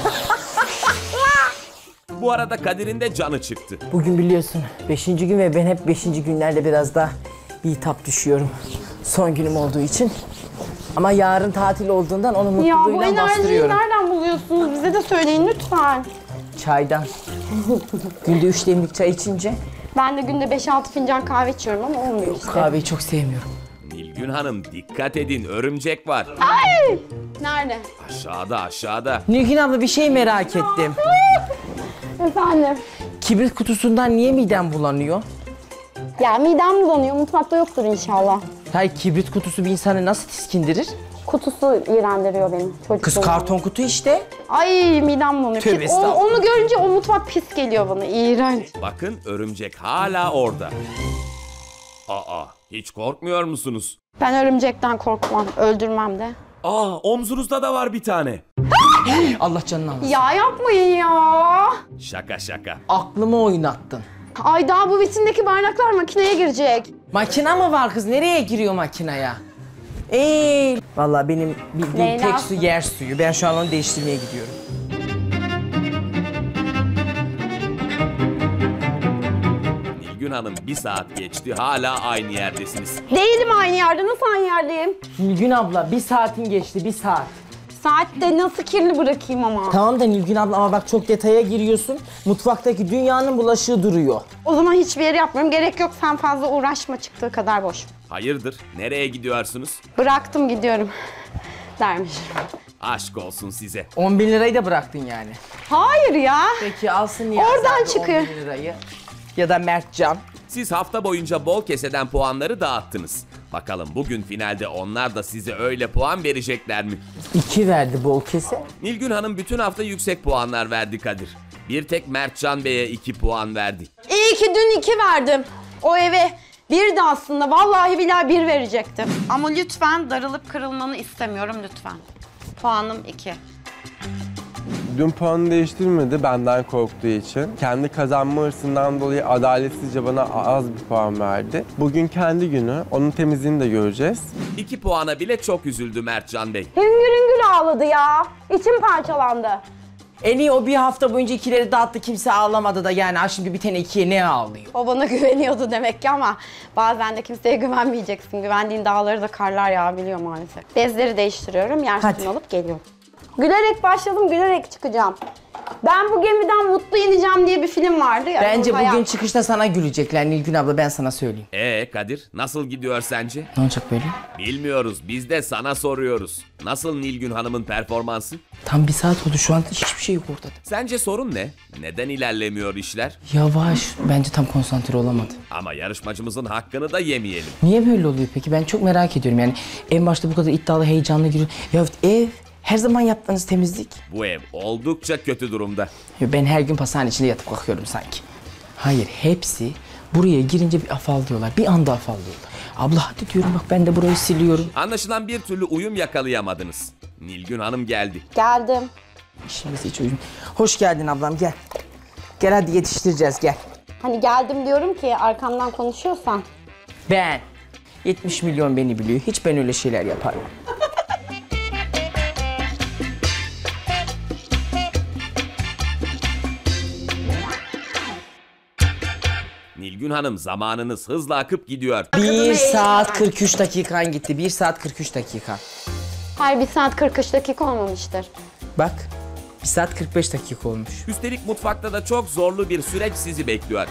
Bu arada Kadir'in de canı çıktı. Bugün biliyorsun 5. gün ve ben hep 5. günlerde biraz daha bitap düşüyorum. Son günüm olduğu için. Ama yarın tatil olduğundan onu Ya bu mutluluğuyla enerjiyi bastırıyorum. nereden buluyorsunuz? Bize de söyleyin lütfen. Çaydan. Günde 3 demlik çay içince Ben de günde 5-6 fincan kahve içiyorum ama olmuyor işte. kahveyi çok sevmiyorum. Nilgün Hanım, dikkat edin, örümcek var. Nerede? Aşağıda. Nilgün abla bir şey merak ettim. Efendim? Kibrit kutusundan niye midem bulanıyor? Ya midem bulanıyor, mutfakta yoktur inşallah. Hayır, kibrit kutusu bir insanı nasıl tiskindirir? Kutusu iğrendiriyor benim çocukluğumda. Kız karton kutu işte. Ay midem bulanıyor. Tövbe Pis- estağfurullah. onu görünce o mutfak pis geliyor bana, iğrenç. Bakın, örümcek hala orada. Aa, hiç korkmuyor musunuz? Ben örümcekten korkmam, öldürmem de. Aa, omzunuzda da var bir tane. Allah canını almasın. Ya yapmayın ya. Şaka. Aklımı oynattın. Ay daha bu vitindeki bardaklar makineye girecek. Makine mi var kız? Nereye giriyor makinaya? Vallahi benim bildiğim Leyla. tek su yer suyu. Ben şu an onu değiştirmeye gidiyorum. Nilgün Hanım, 1 saat geçti, hala aynı yerdesiniz. Değilim aynı yerde, nasıl aynı yerdeyim? Nilgün abla 1 saatin geçti, 1 saat. Saatte nasıl kirli bırakayım ama? Tamam da Nilgün abla ama bak çok detaya giriyorsun. Mutfaktaki dünyanın bulaşığı duruyor. O zaman hiçbir yere yapmıyorum, gerek yok, sen fazla uğraşma, çıktığı kadar boş. Hayırdır, nereye gidiyorsunuz? Bıraktım gidiyorum dermiş. Aşk olsun size. 10 bin lirayı da bıraktın yani. Hayır ya. Peki alsın Niyazi Oradan abi çıkıyor. 10 bin lirayı. Ya da Mertcan. Siz hafta boyunca bol keseden puanları dağıttınız. Bakalım bugün finalde onlar da size öyle puan verecekler mi? 2 verdi bol kese. Nilgün Hanım bütün hafta yüksek puanlar verdi Kadir. Bir tek Mertcan Bey'e 2 puan verdi. İyi ki dün 2 verdim. O eve bir de aslında vallahi billahi 1 verecektim. Ama lütfen darılıp kırılmanı istemiyorum lütfen. Puanım 2. Dün puanı değiştirmedi benden korktuğu için. Kendi kazanma hırsından dolayı adaletsizce bana az bir puan verdi. Bugün kendi günü, onun temizliğini de göreceğiz. 2 puana bile çok üzüldü Mertcan Bey. Hüngür hüngür ağladı ya. İçim parçalandı. En iyi o bir hafta boyunca ikileri dağıttı, kimse ağlamadı da yani şimdi bir tane ikiye ne ağlıyor? O bana güveniyordu demek ki ama bazen de kimseye güvenmeyeceksin. Güvendiğin dağları da karlar yağabiliyor maalesef. Bezleri değiştiriyorum, yer Hadi. sütünü alıp geliyorum. Gülerek başladım, gülerek çıkacağım. Ben bu gemiden mutlu ineceğim diye bir film vardı ya. Bence Nur Hayat. bugün çıkışta sana gülecekler Nilgün abla, ben sana söyleyeyim. Kadir, nasıl gidiyor sence? Ne olacak böyle? Bilmiyoruz, biz de sana soruyoruz. Nasıl Nilgün Hanım'ın performansı? Tam 1 saat oldu, şu anda hiçbir şey yok ortada. Sence sorun ne? Neden ilerlemiyor işler? Yavaş, bence tam konsantre olamadı. Ama yarışmacımızın hakkını da yemeyelim. Niye böyle oluyor peki? Ben çok merak ediyorum yani. En başta bu kadar iddialı, heyecanlı giriyor. Ya Her zaman yaptığınız temizlik. Bu ev oldukça kötü durumda. Ben her gün pastanın içinde yatıp kalkıyorum sanki. Hayır, hepsi buraya girince bir afallıyorlar. Bir anda afallıyorlar. Abla hadi diyorum, bak ben de burayı siliyorum. Anlaşılan bir türlü uyum yakalayamadınız. Nilgün Hanım geldi. Geldim. İşimiz hiç uyum. Hoş geldin ablam, gel. Gel hadi yetiştireceğiz, gel. Hani geldim diyorum ki arkamdan konuşuyorsan. Ben. 70 milyon beni biliyor. Hiç ben öyle şeyler yaparım. Nilgün Hanım, zamanınız hızla akıp gidiyor. 1 saat 43 dakikan gitti. 1 saat 43 dakika. Hayır 1 saat 43 dakika olmamıştır. Bak. 1 saat 45 dakika olmuş. Üstelik mutfakta da çok zorlu bir süreç sizi bekliyor.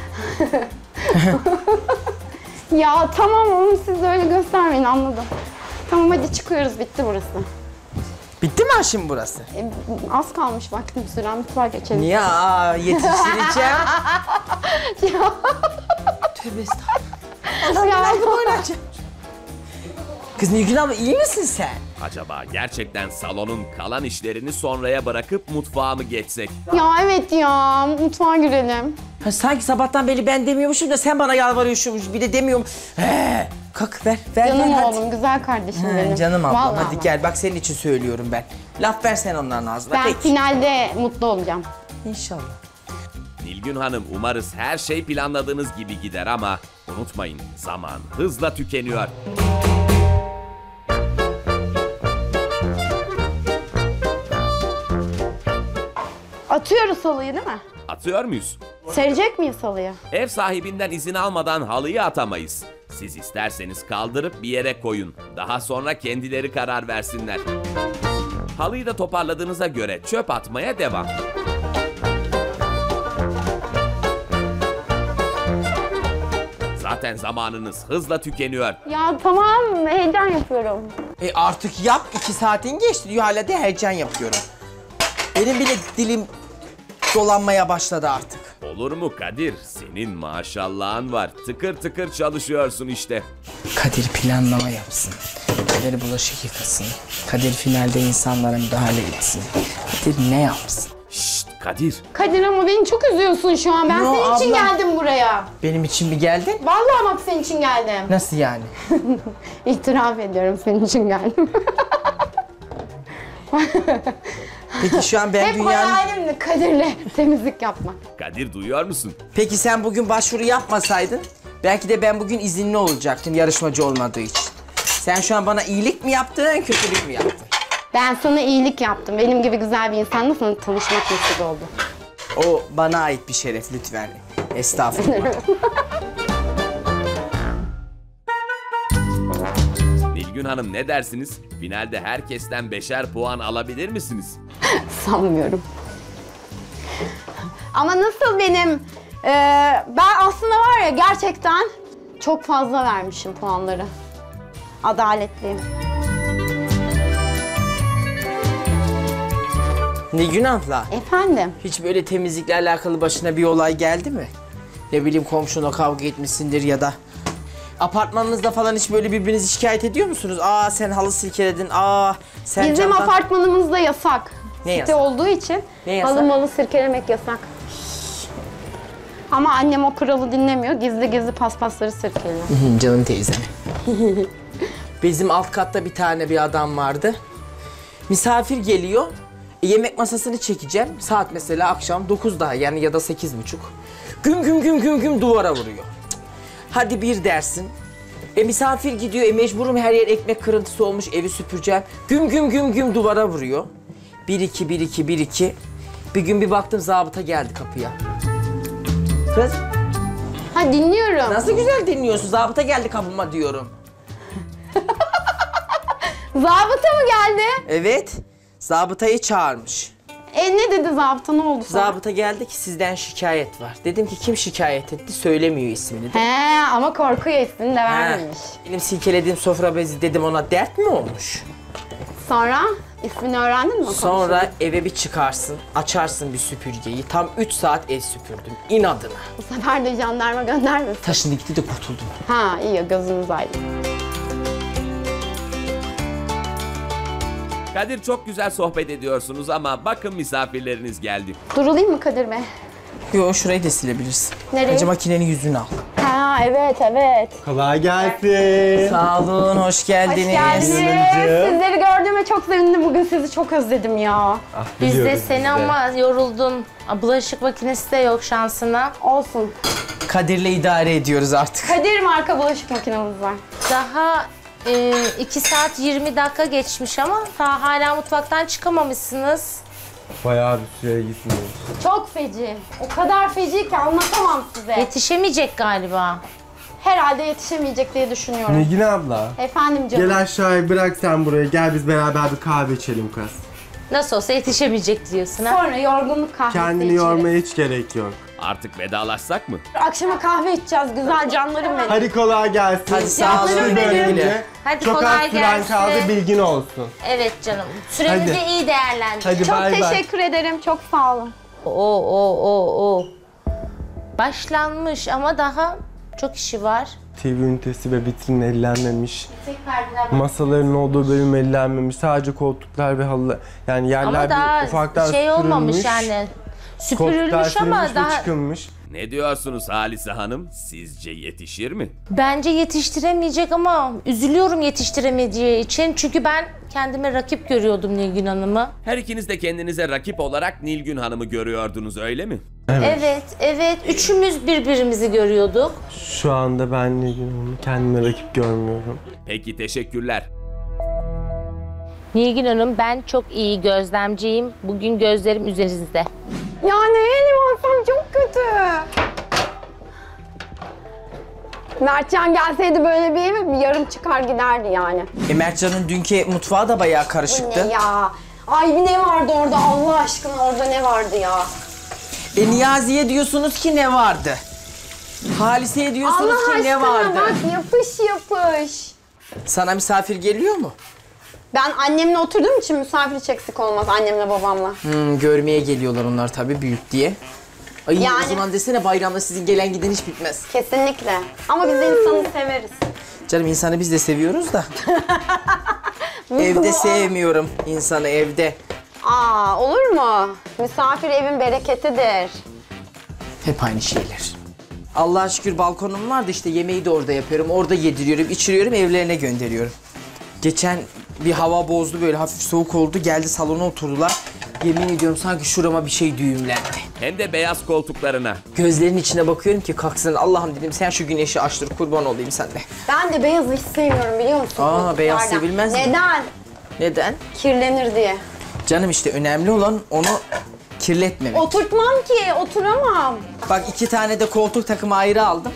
Ya tamam oğlum siz öyle göstermeyin anladım. Tamam hadi çıkıyoruz bitti burası. Bitti mi aşım burası? Az kalmış vaktim süren mutfağa geçelim. Niye? Aa, yetiştireceğim. Tövbe estağfurullah. Ya, Kız Nilgün abla iyi misin sen? Acaba gerçekten salonun kalan işlerini sonraya bırakıp mutfağa mı geçsek? ya evet ya mutfağa girelim. Ha, sanki sabahtan beri ben demiyormuşum da sen bana yalvarıyorsun. Bir de demiyorum. Kalk ver Canım hadi. oğlum güzel kardeşim benim. Canım ablam Vallahi hadi bak. gel, bak senin için söylüyorum ben. Laf versen onların ağzına. Ben Peki. finalde mutlu olacağım. İnşallah. Nilgün Hanım, umarız her şey planladığınız gibi gider ama unutmayın, zaman hızla tükeniyor. Atıyoruz halıyı değil mi? Atıyor muyuz? Serecek miyiz halıyı? Ev sahibinden izin almadan halıyı atamayız. Siz isterseniz kaldırıp bir yere koyun. Daha sonra kendileri karar versinler. Halıyı da toparladığınıza göre çöp atmaya devam. Zaten zamanınız hızla tükeniyor. Ya tamam heyecan yapıyorum. Artık yap, 2 saatin geçti diyor, hala de heyecan yapıyorum. Benim bile dilim dolanmaya başladı artık. Olur mu Kadir? Senin maşallahın var. Tıkır tıkır çalışıyorsun işte. Kadir planlama yapsın. Kadir bulaşık yıkasın. Kadir finalde insanlara müdahale etsin. Kadir ne yapsın? Şşt Kadir. Kadir ama beni çok üzüyorsun şu an. Ben Yo, senin için abla. geldim buraya. Benim için mi geldin? Vallahi bak senin için geldim. Nasıl yani? İtiraf ediyorum senin için geldim. Peki şu an ben Hep dünyanın... hayalimdi Kadir'le temizlik yapmak. Kadir duyuyor musun? Peki sen bugün başvuru yapmasaydın, belki de ben bugün izinli olacaktım yarışmacı olmadığı için. Sen şu an bana iyilik mi yaptın, kötülük mü yaptın? Ben sana iyilik yaptım. Benim gibi güzel bir insanla sana tanışmak nasip oldu. O bana ait bir şeref lütfen. Estağfurullah. Nilgün Hanım ne dersiniz? Finalde herkesten 5'er puan alabilir misiniz? Sanmıyorum. Ama nasıl benim... ben aslında var ya gerçekten çok fazla vermişim puanları. Adaletliyim. Nilgün abla, Efendim? hiç böyle temizlikle alakalı başına bir olay geldi mi? Ne bileyim komşuna kavga etmişsindir ya da... Apartmanınızda falan hiç böyle birbirinizi şikayet ediyor musunuz? Aa sen halı silkeledin, aa sen Bizim camdan... apartmanımızda yasak. Ne Site yasak? olduğu için Ne yasak? halı malı sirkelemek yasak. Ama annem o kuralı dinlemiyor. Gizli gizli paspasları sirkeliyor. Canım teyzem. Bizim alt katta bir tane bir adam vardı. Misafir geliyor. Yemek masasını çekeceğim. Saat mesela akşam 9 daha yani ya da 8:30. Güm güm güm güm güm duvara vuruyor. Cık. Hadi bir dersin. Misafir gidiyor. Mecburum, her yer ekmek kırıntısı olmuş, evi süpüreceğim. Güm güm güm güm duvara vuruyor. 1-2. Bir gün bir baktım zabıta geldi kapıya. Kız Ha dinliyorum. nasıl güzel dinliyorsun? Zabıta geldi kapıma diyorum. Zabıta mı geldi? Evet. Zabıtayı çağırmış. Ne dedi zabıta, ne oldu sana? Zabıta geldi ki sizden şikayet var. Dedim ki kim şikayet etti? Söylemiyor ismini de. He ama korkuyor, ismini de Ha, vermemiş. benim silkelediğim sofra bezi dedim, ona dert mi olmuş? Sonra ismini öğrendin mi? Sonra eve bir çıkarsın, açarsın bir süpürgeyi. Tam 3 saat ev süpürdüm inadına. Bu sefer de jandarma göndermesin. Taşındı gitti de kurtuldum. Ha iyi, gözünüz aydın. Kadir, çok güzel sohbet ediyorsunuz ama bakın misafirleriniz geldi. Durulayım mı Kadir Bey? Yo, şurayı da silebilirsin. Nereye? Bence makinenin yüzünü al. Ha evet. Kolay gelsin. Sağ olun, hoş geldiniz. Hoş geldiniz. Sizleri gördüğüme çok sevindim. Bugün sizi çok özledim ya. Ah, Biz de biliyoruz seni ama yoruldun. Bulaşık makinesi de yok şansına. Olsun. Kadir'le idare ediyoruz artık. Kadir marka bulaşık makinemiz var. Daha 2 saat 20 dakika geçmiş ama daha hala mutfaktan çıkamamışsınız. Bayağı bir süre gitmiyor. Çok feci. O kadar feci ki anlatamam size. Yetişemeyecek galiba. Herhalde yetişemeyecek diye düşünüyorum. Nilgün abla. Efendim canım. Gel aşağıya, bırak sen buraya. Gel biz beraber bir kahve içelim kız. Nasıl olsa yetişemeyecek diyorsun ha. Sonra yorgunluk kahvesi Kendini içeriz. yormaya hiç gerek yok. Artık vedalaşsak mı? Akşama kahve içeceğiz güzel canlarım benim. Hadi kolay gelsin. Hadi sağ olun. Canlarım benim. Hadi Çok kolay az süren gelsin. kaldı, bilgin olsun. Evet canım. Sürenizi Hadi. iyi değerlendirin. Hadi Çok bay bay. teşekkür ederim. Çok sağ olun. O. Başlanmış ama daha çok işi var. TV ünitesi ve vitrin ellenmemiş. Tek perdeler Masaların olduğu bölüm ellenmemiş. Sadece koltuklar ve halılar. Yani yerler ama daha bir ufaktan şey olmamış süpürülmüş. yani. Koltuklar Süpürülmüş ama sürülmüş ve daha... çıkılmış. Ne diyorsunuz Halise Hanım? Sizce yetişir mi? Bence yetiştiremeyecek ama üzülüyorum yetiştiremeyeceği için. Çünkü ben kendime rakip görüyordum Nilgün Hanım'ı. Her ikiniz de kendinize rakip olarak Nilgün Hanım'ı görüyordunuz, öyle mi? Evet. Üçümüz birbirimizi görüyorduk. Şu anda ben Nilgün Hanım'ı kendime rakip görmüyorum. Peki, teşekkürler. Nilgün Hanım, ben çok iyi gözlemciyim. Bugün gözlerim üzerinizde. Ya neye limansam çok kötü. Mertcan gelseydi böyle bir eve bir yarım çıkar giderdi yani. Mertcan'ın dünkü mutfağı da bayağı Bu karışıktı. ne ya? Ay bir ne vardı orada Allah aşkına orada ne vardı ya? Niyazi'ye diyorsunuz ki ne vardı? Halise'ye diyorsunuz Allah ki ne aşkına vardı? bak yapış. Sana misafir geliyor mu? Ben annemle oturduğum için misafir hiç eksik olmaz annemle babamla. Görmeye geliyorlar onlar tabii, büyük diye. Ay Yani- o zaman desene, bayramda sizin gelen giden hiç bitmez. Kesinlikle. Ama biz de insanı severiz. Canım, insanı biz de seviyoruz da. Evde sevmiyorum insanı, evde. Aa olur mu? Misafir evin bereketidir. Hep aynı şeyler. Allah'a şükür balkonum vardı, işte yemeği de orada yapıyorum. Orada yediriyorum, içiriyorum, evlerine gönderiyorum. Geçen bir hava bozdu, böyle hafif soğuk oldu. Geldi salona oturdular. Yemin ediyorum sanki şurama bir şey düğümlendi. Hem de beyaz koltuklarına. Gözlerinin içine bakıyorum ki kalksın. Allah'ım dedim, sen şu güneşi açtır, kurban olayım sende. Ben de beyazı hiç sevmiyorum biliyor musun? Aa, beyaz Koltuklardan. sevilmez mi? Neden? Neden? Kirlenir diye. Canım işte önemli olan onu kirletmemek. Oturtmam ki, oturamam. Bak 2 tane de koltuk takımı ayrı aldım.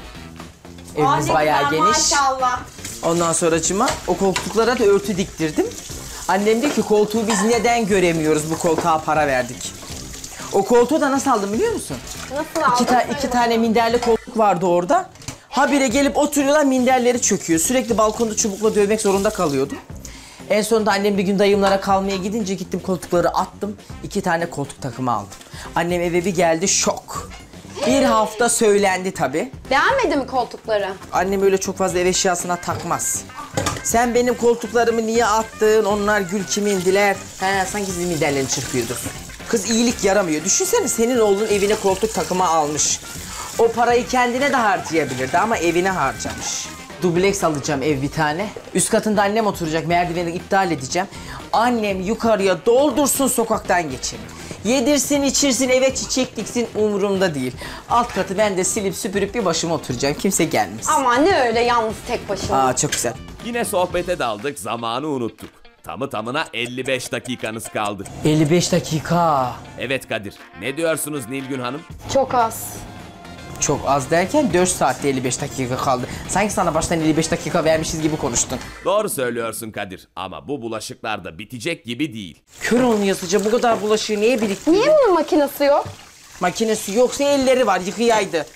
Evimiz bayağı geniş. Maşallah. Ondan sonracıma o koltuklara da örtü diktirdim. Annem diyor ki koltuğu biz neden göremiyoruz, bu koltuğa para verdik. O koltuğu da nasıl aldım biliyor musun? Nasıl aldın? İki tane minderli koltuk vardı orada. Habire gelip oturuyorlar, minderleri çöküyor. Sürekli balkonda çubukla dövmek zorunda kalıyordum. En sonunda annem bir gün dayımlara kalmaya gidince gittim koltukları attım. 2 tane koltuk takımı aldım. Annem eve bir geldi, şok. Bir hafta söylendi tabii. Beğenmedi mi koltukları? Annem öyle çok fazla ev eşyasına takmaz. Sen benim koltuklarımı niye attın? Onlar gül kimindiler? He, sanki sizin minderlerini çırpıyordur. Kız iyilik yaramıyor. Düşünsene, senin oğlun evine koltuk takımı almış. O parayı kendine de harcayabilirdi ama evine harcamış. Dubleks alacağım ev bir tane. Üst katında annem oturacak. Merdiveni iptal edeceğim. Annem yukarıya doldursun, sokaktan geçelim. Yedirsin, içirsin, eve çiçek diksin, umurumda değil. Alt katı ben de silip süpürüp bir başıma oturacağım. Kimse gelmez. Ama ne öyle yalnız tek başına. Aa, çok güzel. Yine sohbete daldık, zamanı unuttuk. Tamı tamına 55 dakikanız kaldı. 55 dakika. Evet Kadir, ne diyorsunuz Nilgün Hanım? Çok az. Çok az derken 4 saatte 55 dakika kaldı. Sanki sana baştan 55 dakika vermişiz gibi konuştun. Doğru söylüyorsun Kadir ama bu bulaşıklar da bitecek gibi değil. Kör olmayasıca bu kadar bulaşığı niye biriktirdin? Niye bunun makinesi yok? Makinesi yoksa elleri var, yıkayaydı.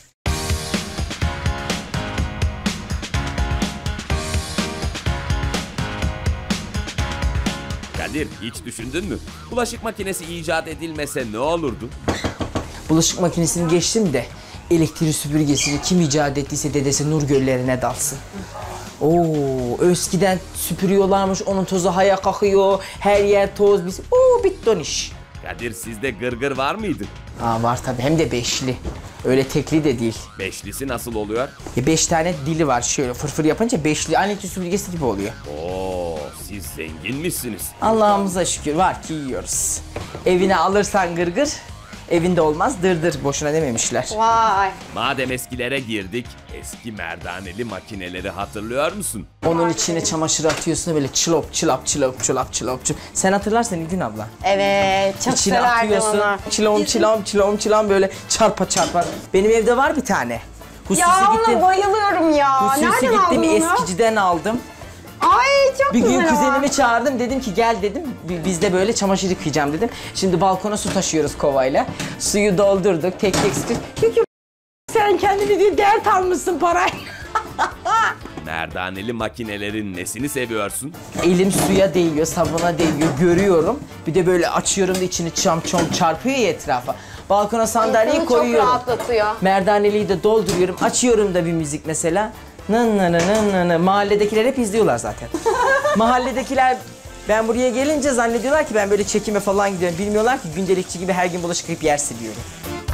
Kadir, hiç düşündün mü? Bulaşık makinesi icat edilmese ne olurdu? Bulaşık makinesini geçtim de elektrik süpürgesini kim icat ettiyse dedesi Nur göllerine dalsın. Oo, eskiden süpürüyorlarmış, onun tozu haya kalkıyor, her yer toz. Oo, bitti o iş. Kadir sizde gırgır var mıydı? Aa, var tabii, hem de beşli. Öyle tekli de değil. Beşlisi nasıl oluyor? 5 tane dili var, şöyle fırfır yapınca beşli, aynı süpürgesi gibi oluyor. Oo, siz zenginmişsiniz. Allah'ımıza şükür var ki yiyoruz. Evine alırsan gırgır, evinde olmaz dırdır. Boşuna dememişler. Vay. Madem eskilere girdik, eski merdaneli makineleri hatırlıyor musun? Onun içine çamaşır atıyorsun, böyle çılop çılap çılop çılap çılop çılop. Sen hatırlarsın Nilgün abla. Evet, çok İçine severdim atıyorsun, onu. çilom çilom çilom çilom böyle çarpa çarpa. Benim evde var bir tane. Hususi Ya gittim. ona bayılıyorum ya. Hususi Nereden aldın gittim, onu? eskiciden aldım. Ay çok Bir güzel gün ama. kuzenimi çağırdım, dedim ki gel dedim, biz de böyle çamaşır yıkayacağım dedim. Şimdi balkona su taşıyoruz kovayla. Suyu doldurduk, tek tek sıkış. Çünkü sen kendini diye dert almışsın parayı. Merdaneli makinelerin nesini seviyorsun? Elim suya değiyor, sabuna değiyor, görüyorum. Bir de böyle açıyorum da içini çam çom çarpıyor ya etrafa. Balkona sandalyeyi İnsanı çok koyuyorum. rahatlatıyor. Merdaneliği de dolduruyorum, açıyorum da bir müzik mesela. Nın nın nın nın nın. Mahalledekiler hep izliyorlar zaten. Mahalledekiler ben buraya gelince zannediyorlar ki ben böyle çekime falan gidiyorum. Bilmiyorlar ki gündelikçi gibi her gün bulaşık yıkayıp yer siliyorum.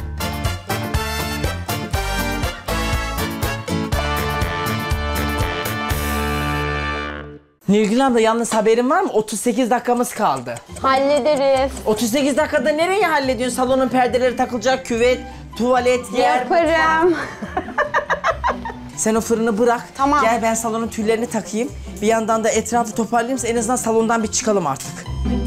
Nilgün abla, yalnız haberin var mı? 38 dakikamız kaldı. Hallederiz. 38 dakikada nereye hallediyorsun? Salonun perdeleri takılacak, küvet, tuvalet, yer. Yaparım. Sen o fırını bırak. Tamam. Gel ben salonun tüllerini takayım. Bir yandan da etrafı toparlayayım. En azından salondan bir çıkalım artık.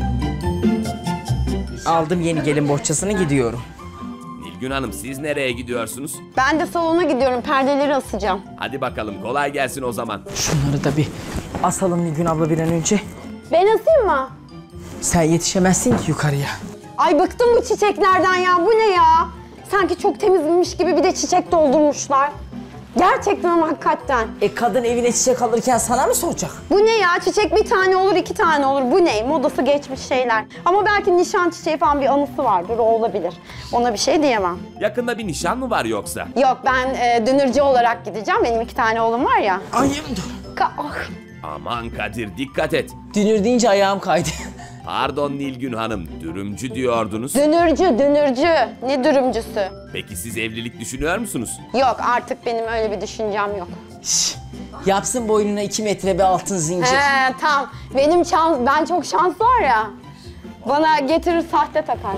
Aldım yeni gelin bohçasını, gidiyorum. Nilgün Hanım siz nereye gidiyorsunuz? Ben de salona gidiyorum. Perdeleri asacağım. Hadi bakalım kolay gelsin o zaman. Şunları da bir asalım Nilgün abla bir an önce. Ben asayım mı? Sen yetişemezsin ki yukarıya. Ay bıktım bu çiçeklerden ya. Bu ne ya? Sanki çok temizlenmiş gibi bir de çiçek doldurmuşlar. Gerçekten ama hakikaten. Kadın evine çiçek alırken sana mı soracak? Bu ne ya? Çiçek bir tane olur, 2 tane olur. Bu ne? Modası geçmiş şeyler. Ama belki nişan çiçeği falan bir anısı vardır. O olabilir. Ona bir şey diyemem. Yakında bir nişan mı var yoksa? Yok ben dönürcü olarak gideceğim. Benim 2 tane oğlum var ya. Ayım dur. Ah. Aman Kadir dikkat et. Dünür deyince ayağım kaydı. Pardon Nilgün Hanım, dürümcü diyordunuz. Dönürcü. Ne dürümcüsü? Peki siz evlilik düşünüyor musunuz? Yok artık benim öyle bir düşüncem yok. Şş, yapsın boynuna 2 metre bir altın zincir. Tamam. Ben çok şans var ya. Bana getirir sahte takar.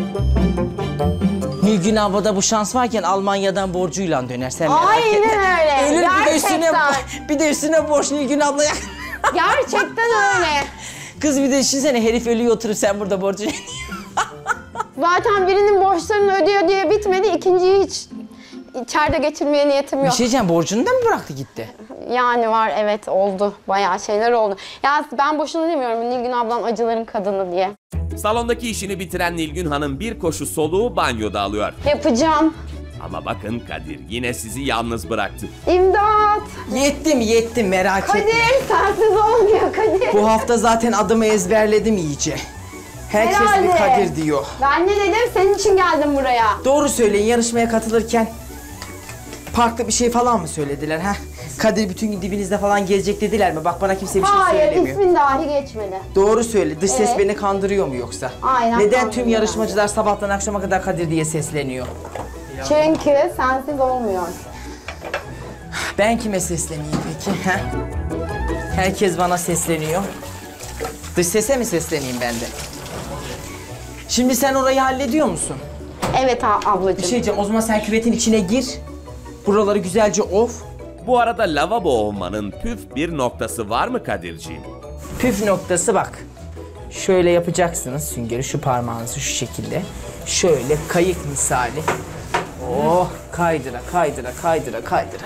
Nilgün ablada bu şans varken Almanya'dan borcuyla döner, sen merak etme. Aynen öyle. Ölür Gerçekten. bir de üstüne borç Nilgün ablaya. Gerçekten öyle. Kız bir de düşünsene, herif ölüyor oturup sen burada borcu. Zaten birinin borçlarını ödüyor diye bitmedi. İkinciyi hiç içeride geçirmeye niyetim Bir yok. şey diyeceğim, borcunu da mı bıraktı gitti? Yani var evet oldu. Bayağı şeyler oldu. Ya ben boşuna demiyorum Nilgün ablan acıların kadını diye. Salondaki işini bitiren Nilgün Hanım bir koşu soluğu banyoda alıyor. Yapacağım. Ama bakın Kadir yine sizi yalnız bıraktı. İmdat. Yettim merak etme. Kadir sensiz olmuyor Kadir. Bu hafta zaten adımı ezberledim iyice. Herkes Herhalde. bir Kadir diyor. Ben ne dedim? Senin için geldim buraya. Doğru söyleyin, yarışmaya katılırken farklı bir şey falan mı söylediler ha? Kadir bütün gün dibinizde falan gezecek dediler mi? Bak bana kimse bir şey Hayır söylemiyor. ismin dahi geçmedi. Doğru söyle. Dış ses Evet. beni kandırıyor mu yoksa? Aynen Neden tüm kandırıyor. yarışmacılar sabahtan akşama kadar Kadir diye sesleniyor? Çünkü sensiz olmuyor. Ben kime sesleneyim peki? Ha? Herkes bana sesleniyor. Dış sese mi sesleneyim ben de? Şimdi sen orayı hallediyor musun? Evet ablacığım. Bir şey diyeceğim, o zaman sen küvetin içine gir. Buraları güzelce ov. Bu arada lavabo olmanın püf bir noktası var mı Kadirciğim? Püf noktası bak. Şöyle yapacaksınız süngeri, şu parmağınızı şu şekilde. Şöyle kayık misali. Oh, kaydıra kaydıra kaydıra kaydıra.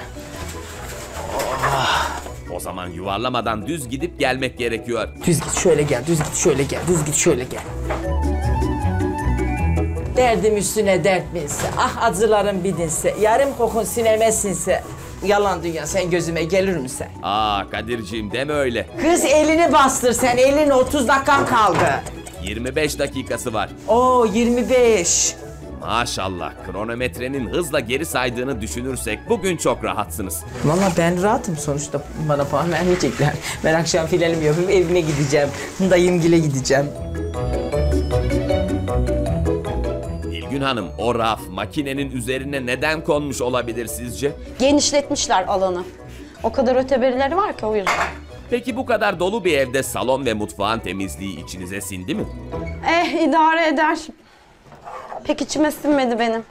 O zaman yuvarlamadan düz gidip gelmek gerekiyor. Düz git şöyle gel, düz git şöyle gel, düz git şöyle gel. Derdim üstüne dert binse, ah acılarım bidinse, yarım kokun sineme sinse. Yalan dünya, sen gözüme gelir misin? Aa Kadirciğim deme öyle. Kız elini bastır sen, elini 30 dakikan kaldı. 25 dakikası var. Oo 25. Maşallah, kronometrenin hızla geri saydığını düşünürsek bugün çok rahatsınız. Valla ben rahatım sonuçta. Bana puan vermeyecekler. Ben akşam finalimi yapıp evime gideceğim. Dayımgile gideceğim. Nilgün Hanım, o raf makinenin üzerine neden konmuş olabilir sizce? Genişletmişler alanı. O kadar öteberileri var ki o yüzden. Peki bu kadar dolu bir evde salon ve mutfağın temizliği içinize sindi mi? İdare eder. Pek içime sinmedi benim.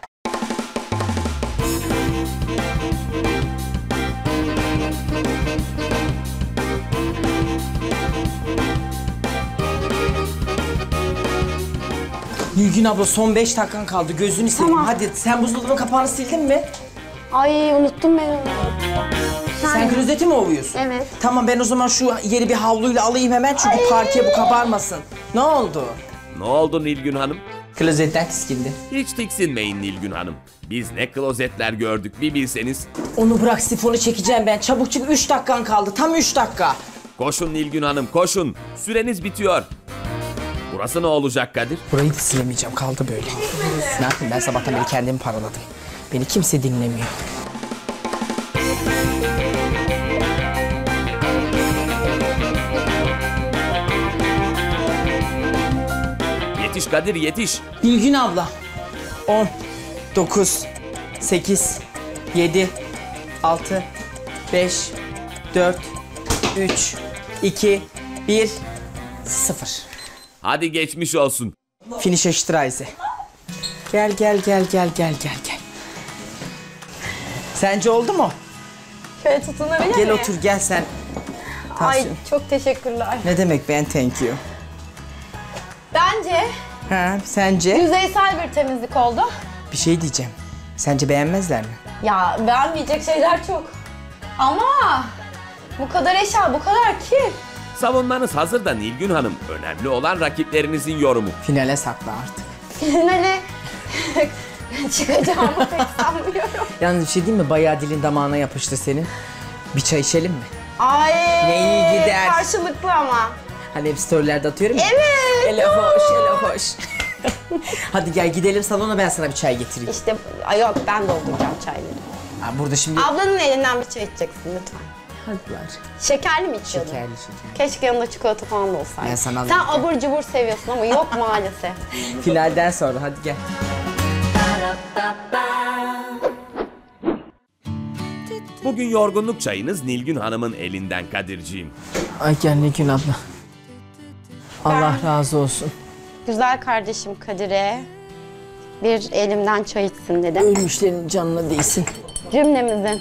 Nilgün abla son 5 dakikan kaldı. Gözünü seveyim. Tamam. Hadi sen buzdolabının kapağını sildin mi? Ay unuttum ben onu. Sen klozeti mi ovuyorsun? Evet. Tamam ben o zaman şu yeri bir havluyla alayım hemen çünkü parke bu kabarmasın. Ne oldu? Ne oldu Nilgün Hanım? Klozetten tiskildi. Hiç tiksinmeyin Nilgün Hanım. Biz ne klozetler gördük bir bilseniz. Onu bırak, sifonu çekeceğim ben. Çabuk çık, 3 dakikan kaldı. Tam 3 dakika. Koşun Nilgün Hanım, koşun. Süreniz bitiyor. Burası ne olacak Kadir? Burayı da silemeyeceğim, kaldı böyle. Ne yapayım, ben sabahtan beri kendimi paraladım. Beni kimse dinlemiyor. Yetiş Kadir, yetiş. Nilgün abla. 10, 9, 8, 7, 6, 5, 4, 3, 2, 1, 0. Hadi geçmiş olsun. Finish'e Streise. Gel. Sence oldu mu? Şöyle tutunabilir miyim? Gel otur, gel sen. Ay Tansiyon. çok teşekkürler. Ne demek ben thank you. Bence Ha, sence? yüzeysel bir temizlik oldu. Bir şey diyeceğim. Sence beğenmezler mi? Ya beğenmeyecek şeyler çok. Ama bu kadar eşya, bu kadar kir. Savunmanız hazır da Nilgün Hanım. Önemli olan rakiplerinizin yorumu. Finale sakla artık. Finale çıkacağımı pek sanmıyorum. Yalnız bir şey diyeyim mi? Bayağı dilin damağına yapıştı senin. Bir çay içelim mi? Ay. Ne iyi gider. Karşılıklı ama. Hani hep storylerde atıyorum ya. Evet. Hele hoş, hele hoş. Hadi gel gidelim salona, ben sana bir çay getireyim. İşte ay yok, ben dolduracağım çayları. Ha, burada şimdi... Ablanın elinden bir çay içeceksin lütfen. Hadi var. Şekerli mi içiyordun? Şekerli. Keşke yanında çikolata falan da olsaydı. Ben sana Sen alırım. abur cubur seviyorsun ama yok maalesef. Finalden sonra hadi gel. Bugün yorgunluk çayınız Nilgün Hanım'ın elinden Kadirciğim. Ay gel Nilgün abla. Allah razı olsun. Güzel kardeşim Kadir'e bir elimden çay içsin dedim. Ölmüşlerin canına değsin. Cümlemizin.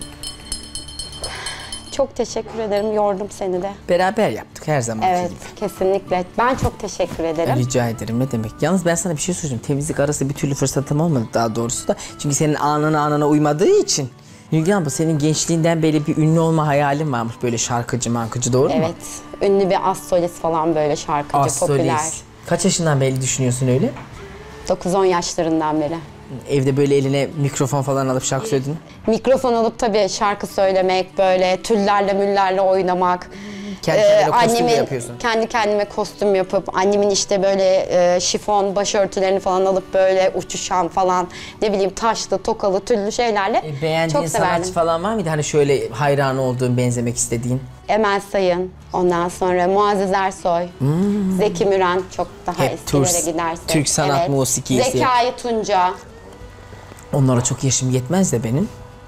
Çok teşekkür ederim. Yordum seni de. Beraber yaptık her zaman. Evet, kesinlikle. Ben çok teşekkür ederim. Rica ederim, ne demek. Yalnız ben sana bir şey söyleyeceğim. Temizlik arası bir türlü fırsatım olmadı daha doğrusu da. Çünkü senin anına uymadığı için. Nilgün abla senin gençliğinden beri bir ünlü olma hayalin varmış. Böyle şarkıcı mankıcı, doğru mu? Evet. Ünlü bir az solist falan, böyle şarkıcı, popüler. Kaç yaşından beri düşünüyorsun öyle? 9-10 yaşlarından beri. Evde böyle eline mikrofon falan alıp şarkı söyledin. Mikrofon alıp tabii şarkı söylemek, böyle tüllerle müllerle oynamak. Kendi kendine kostüm de yapıyorsun. Kendi kendime kostüm yapıp, annemin işte böyle şifon başörtülerini falan alıp böyle uçuşan falan, ne bileyim taşlı, tokalı, tüllü şeylerle Beğendiğin çok severdim. sanatçı falan var mıydı? Hani şöyle hayran olduğun, benzemek istediğin? Emel Sayın, ondan sonra Muazzez Ersoy, Zeki Müren, çok daha Hep eskilere gidersek. Türk sanat musikisi. Zekai Tunca. Onlara çok yaşım yetmez de benim.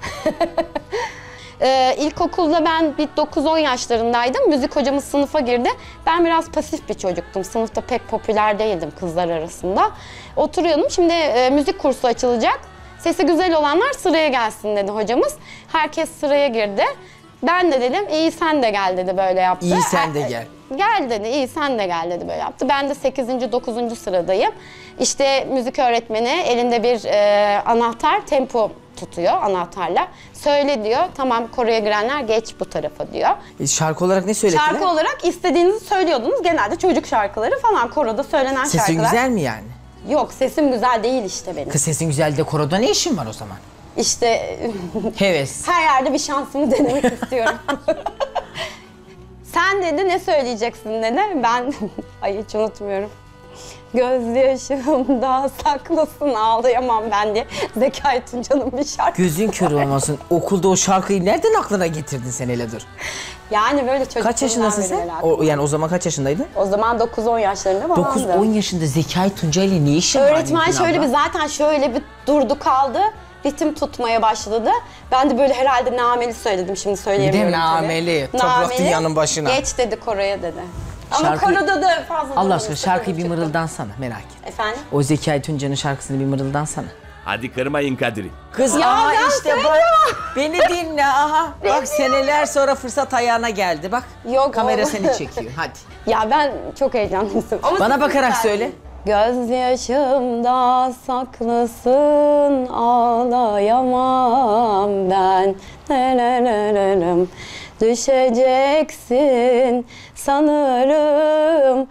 İlkokulda ben bir 9-10 yaşlarındaydım. Müzik hocamız sınıfa girdi. Ben biraz pasif bir çocuktum. Sınıfta pek popüler değildim kızlar arasında. Oturuyordum. Şimdi müzik kursu açılacak. Sesi güzel olanlar sıraya gelsin dedi hocamız. Herkes sıraya girdi. Ben de dedim iyi sen de gel dedi, böyle yaptı. İyi sen de gel. Gel dedi, iyi sen de gel dedi, böyle yaptı. Ben de 8. 9. sıradayım. İşte müzik öğretmeni elinde bir anahtar, tempo tutuyor anahtarla. Söyle diyor, tamam koroya girenler geç bu tarafa diyor. Şarkı olarak ne söylediler? Şarkı olarak istediğinizi söylüyordunuz. Genelde çocuk şarkıları falan, koroda söylenen Sesin şarkılar. güzel mi yani? Yok, sesim güzel değil işte benim. Kız sesin güzel de koroda ne işin var o zaman? İşte Heves. her yerde bir şansımı denemek istiyorum. Sen dedi ne söyleyeceksin dedi. Ben ay hiç unutmuyorum. Gözyaşımda saklısın ağlayamam ben diye. Zekai Tunca'nın bir şarkı. Gözün kör olmasın. Okulda o şarkıyı nereden aklına getirdin sen hele dur. Yani böyle çocukluğumdan Kaç yaşındasın beri sen? merak. Yani o zaman kaç yaşındaydın? O zaman 9-10 yaşlarında falandı. 9-10 yaşında Zekai Tunca ile ne işin var? Öğretmen Nilgün şöyle abla? bir zaten şöyle bir durdu kaldı. Ritim tutmaya başladı. Ben de böyle herhalde nameli söyledim. Şimdi söyleyemiyorum tabii. nameli, toprak dünyanın başına. Geç dedi koroya dedi. Ama Şarkı- koroda da fazla Allah durmadı, aşkına şarkıyı bir çıktı. mırıldansana merak et. Efendim? O Zekai Tunca'nın şarkısını bir mırıldansana. Hadi kırmayın Kadir'i. Kız Ya aha ben işte bak. Beni dinle aha. Bak seneler sonra fırsat ayağına geldi bak. Yok, Kamera olmadı. seni çekiyor hadi. Ya ben çok heyecanlıyım. Ama Bana siz bakarak güzel. söyle. Gözyaşımda saklısın ağlayamam ben. Nerelerem düşeceksin sanırım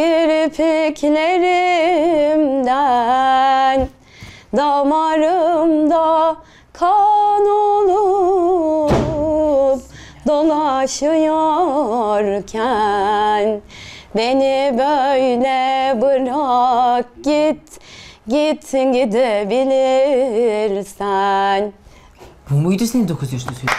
kirpiklerimden. Damarımda kan olup dolaşıyorken beni böyle bırak git gidebilirsen. Bu muydu senin 9 yaşında söylediğin?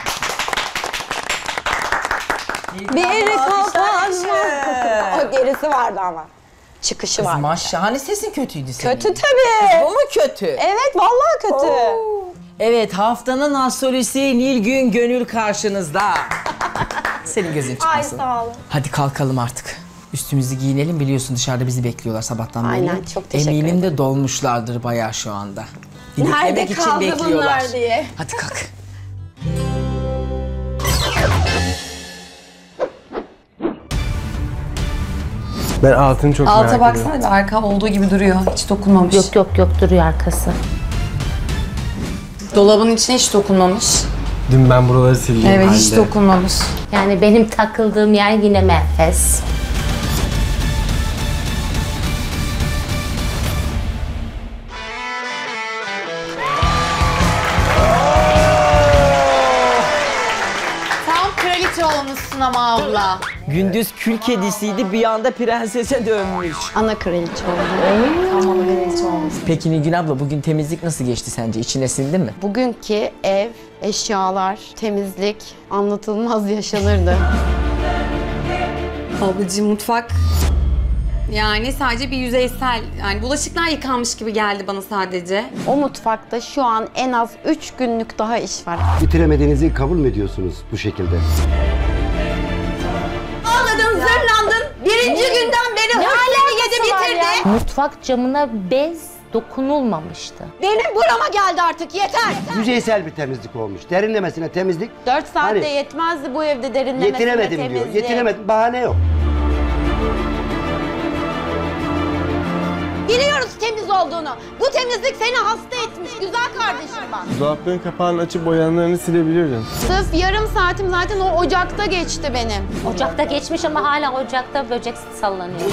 Bir kapanma. O gerisi vardı ama. Çıkışı Kız vardı. maşallah hani sesin kötüydü senin. Kötü tabii. Bu mu kötü? Evet vallahi kötü. Evet haftanın astrolojisi Nilgün Gönül karşınızda. Senin gözün Ay çıkmasın. sağ olun. Hadi kalkalım artık. Üstümüzü giyinelim biliyorsun dışarıda bizi bekliyorlar sabahtan beri. Aynen, çok teşekkür Eminim ederim. de dolmuşlardır bayağı şu anda. Nerede Yemek için kaldı bekliyorlar. bunlar diye. Hadi kalk. Ben altını çok merak Alta ediyorum. baksana bir arka olduğu gibi duruyor. Hiç dokunmamış. Yok duruyor arkası. Dolabın içine hiç dokunmamış. Dün ben buraları sildim. Evet hiç halde. dokunmamış. Yani benim takıldığım yer yine menfes. Tam kraliçe olmuşsun ama abla. Gündüz kül kedisiydi bir anda prensese dönmüş. Ana kraliçe oldu. Peki Nilgün abla bugün temizlik nasıl geçti sence? İçine sindi mi? Bugünkü ev, eşyalar, temizlik anlatılmaz yaşanırdı. Ablacığım mutfak yani sadece bir yüzeysel, yani bulaşıklar yıkanmış gibi geldi bana sadece. O mutfakta şu an en az 3 günlük daha iş var. Bitiremediğinizi kabul mü ediyorsunuz bu şekilde? Ağladın, zırlandın. Birinci günden beri hırsını yedi bitirdi. Mutfak camına bez dokunulmamıştı. Benim burama geldi artık yeter. Yüzeysel bir temizlik olmuş. Derinlemesine temizlik. 4 saatte Hani- yetmezdi bu evde derinlemesine Yetiremedim diyor. temizliğe. Yetiremedim. Bahane yok. Biliyoruz temiz olduğunu. Bu temizlik seni hasta etmiş güzel kardeşim bak. Dolapların kapağını açıp boyanlarını silebilirim. Sırf yarım saatim zaten o ocakta geçti benim. Ocakta geçmiş ama hala ocakta böcek sallanıyor.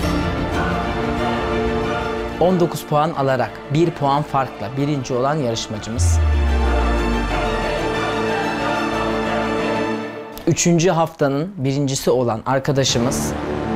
19 puan alarak 1 puan farkla birinci olan yarışmacımız. 3. haftanın birincisi olan arkadaşımız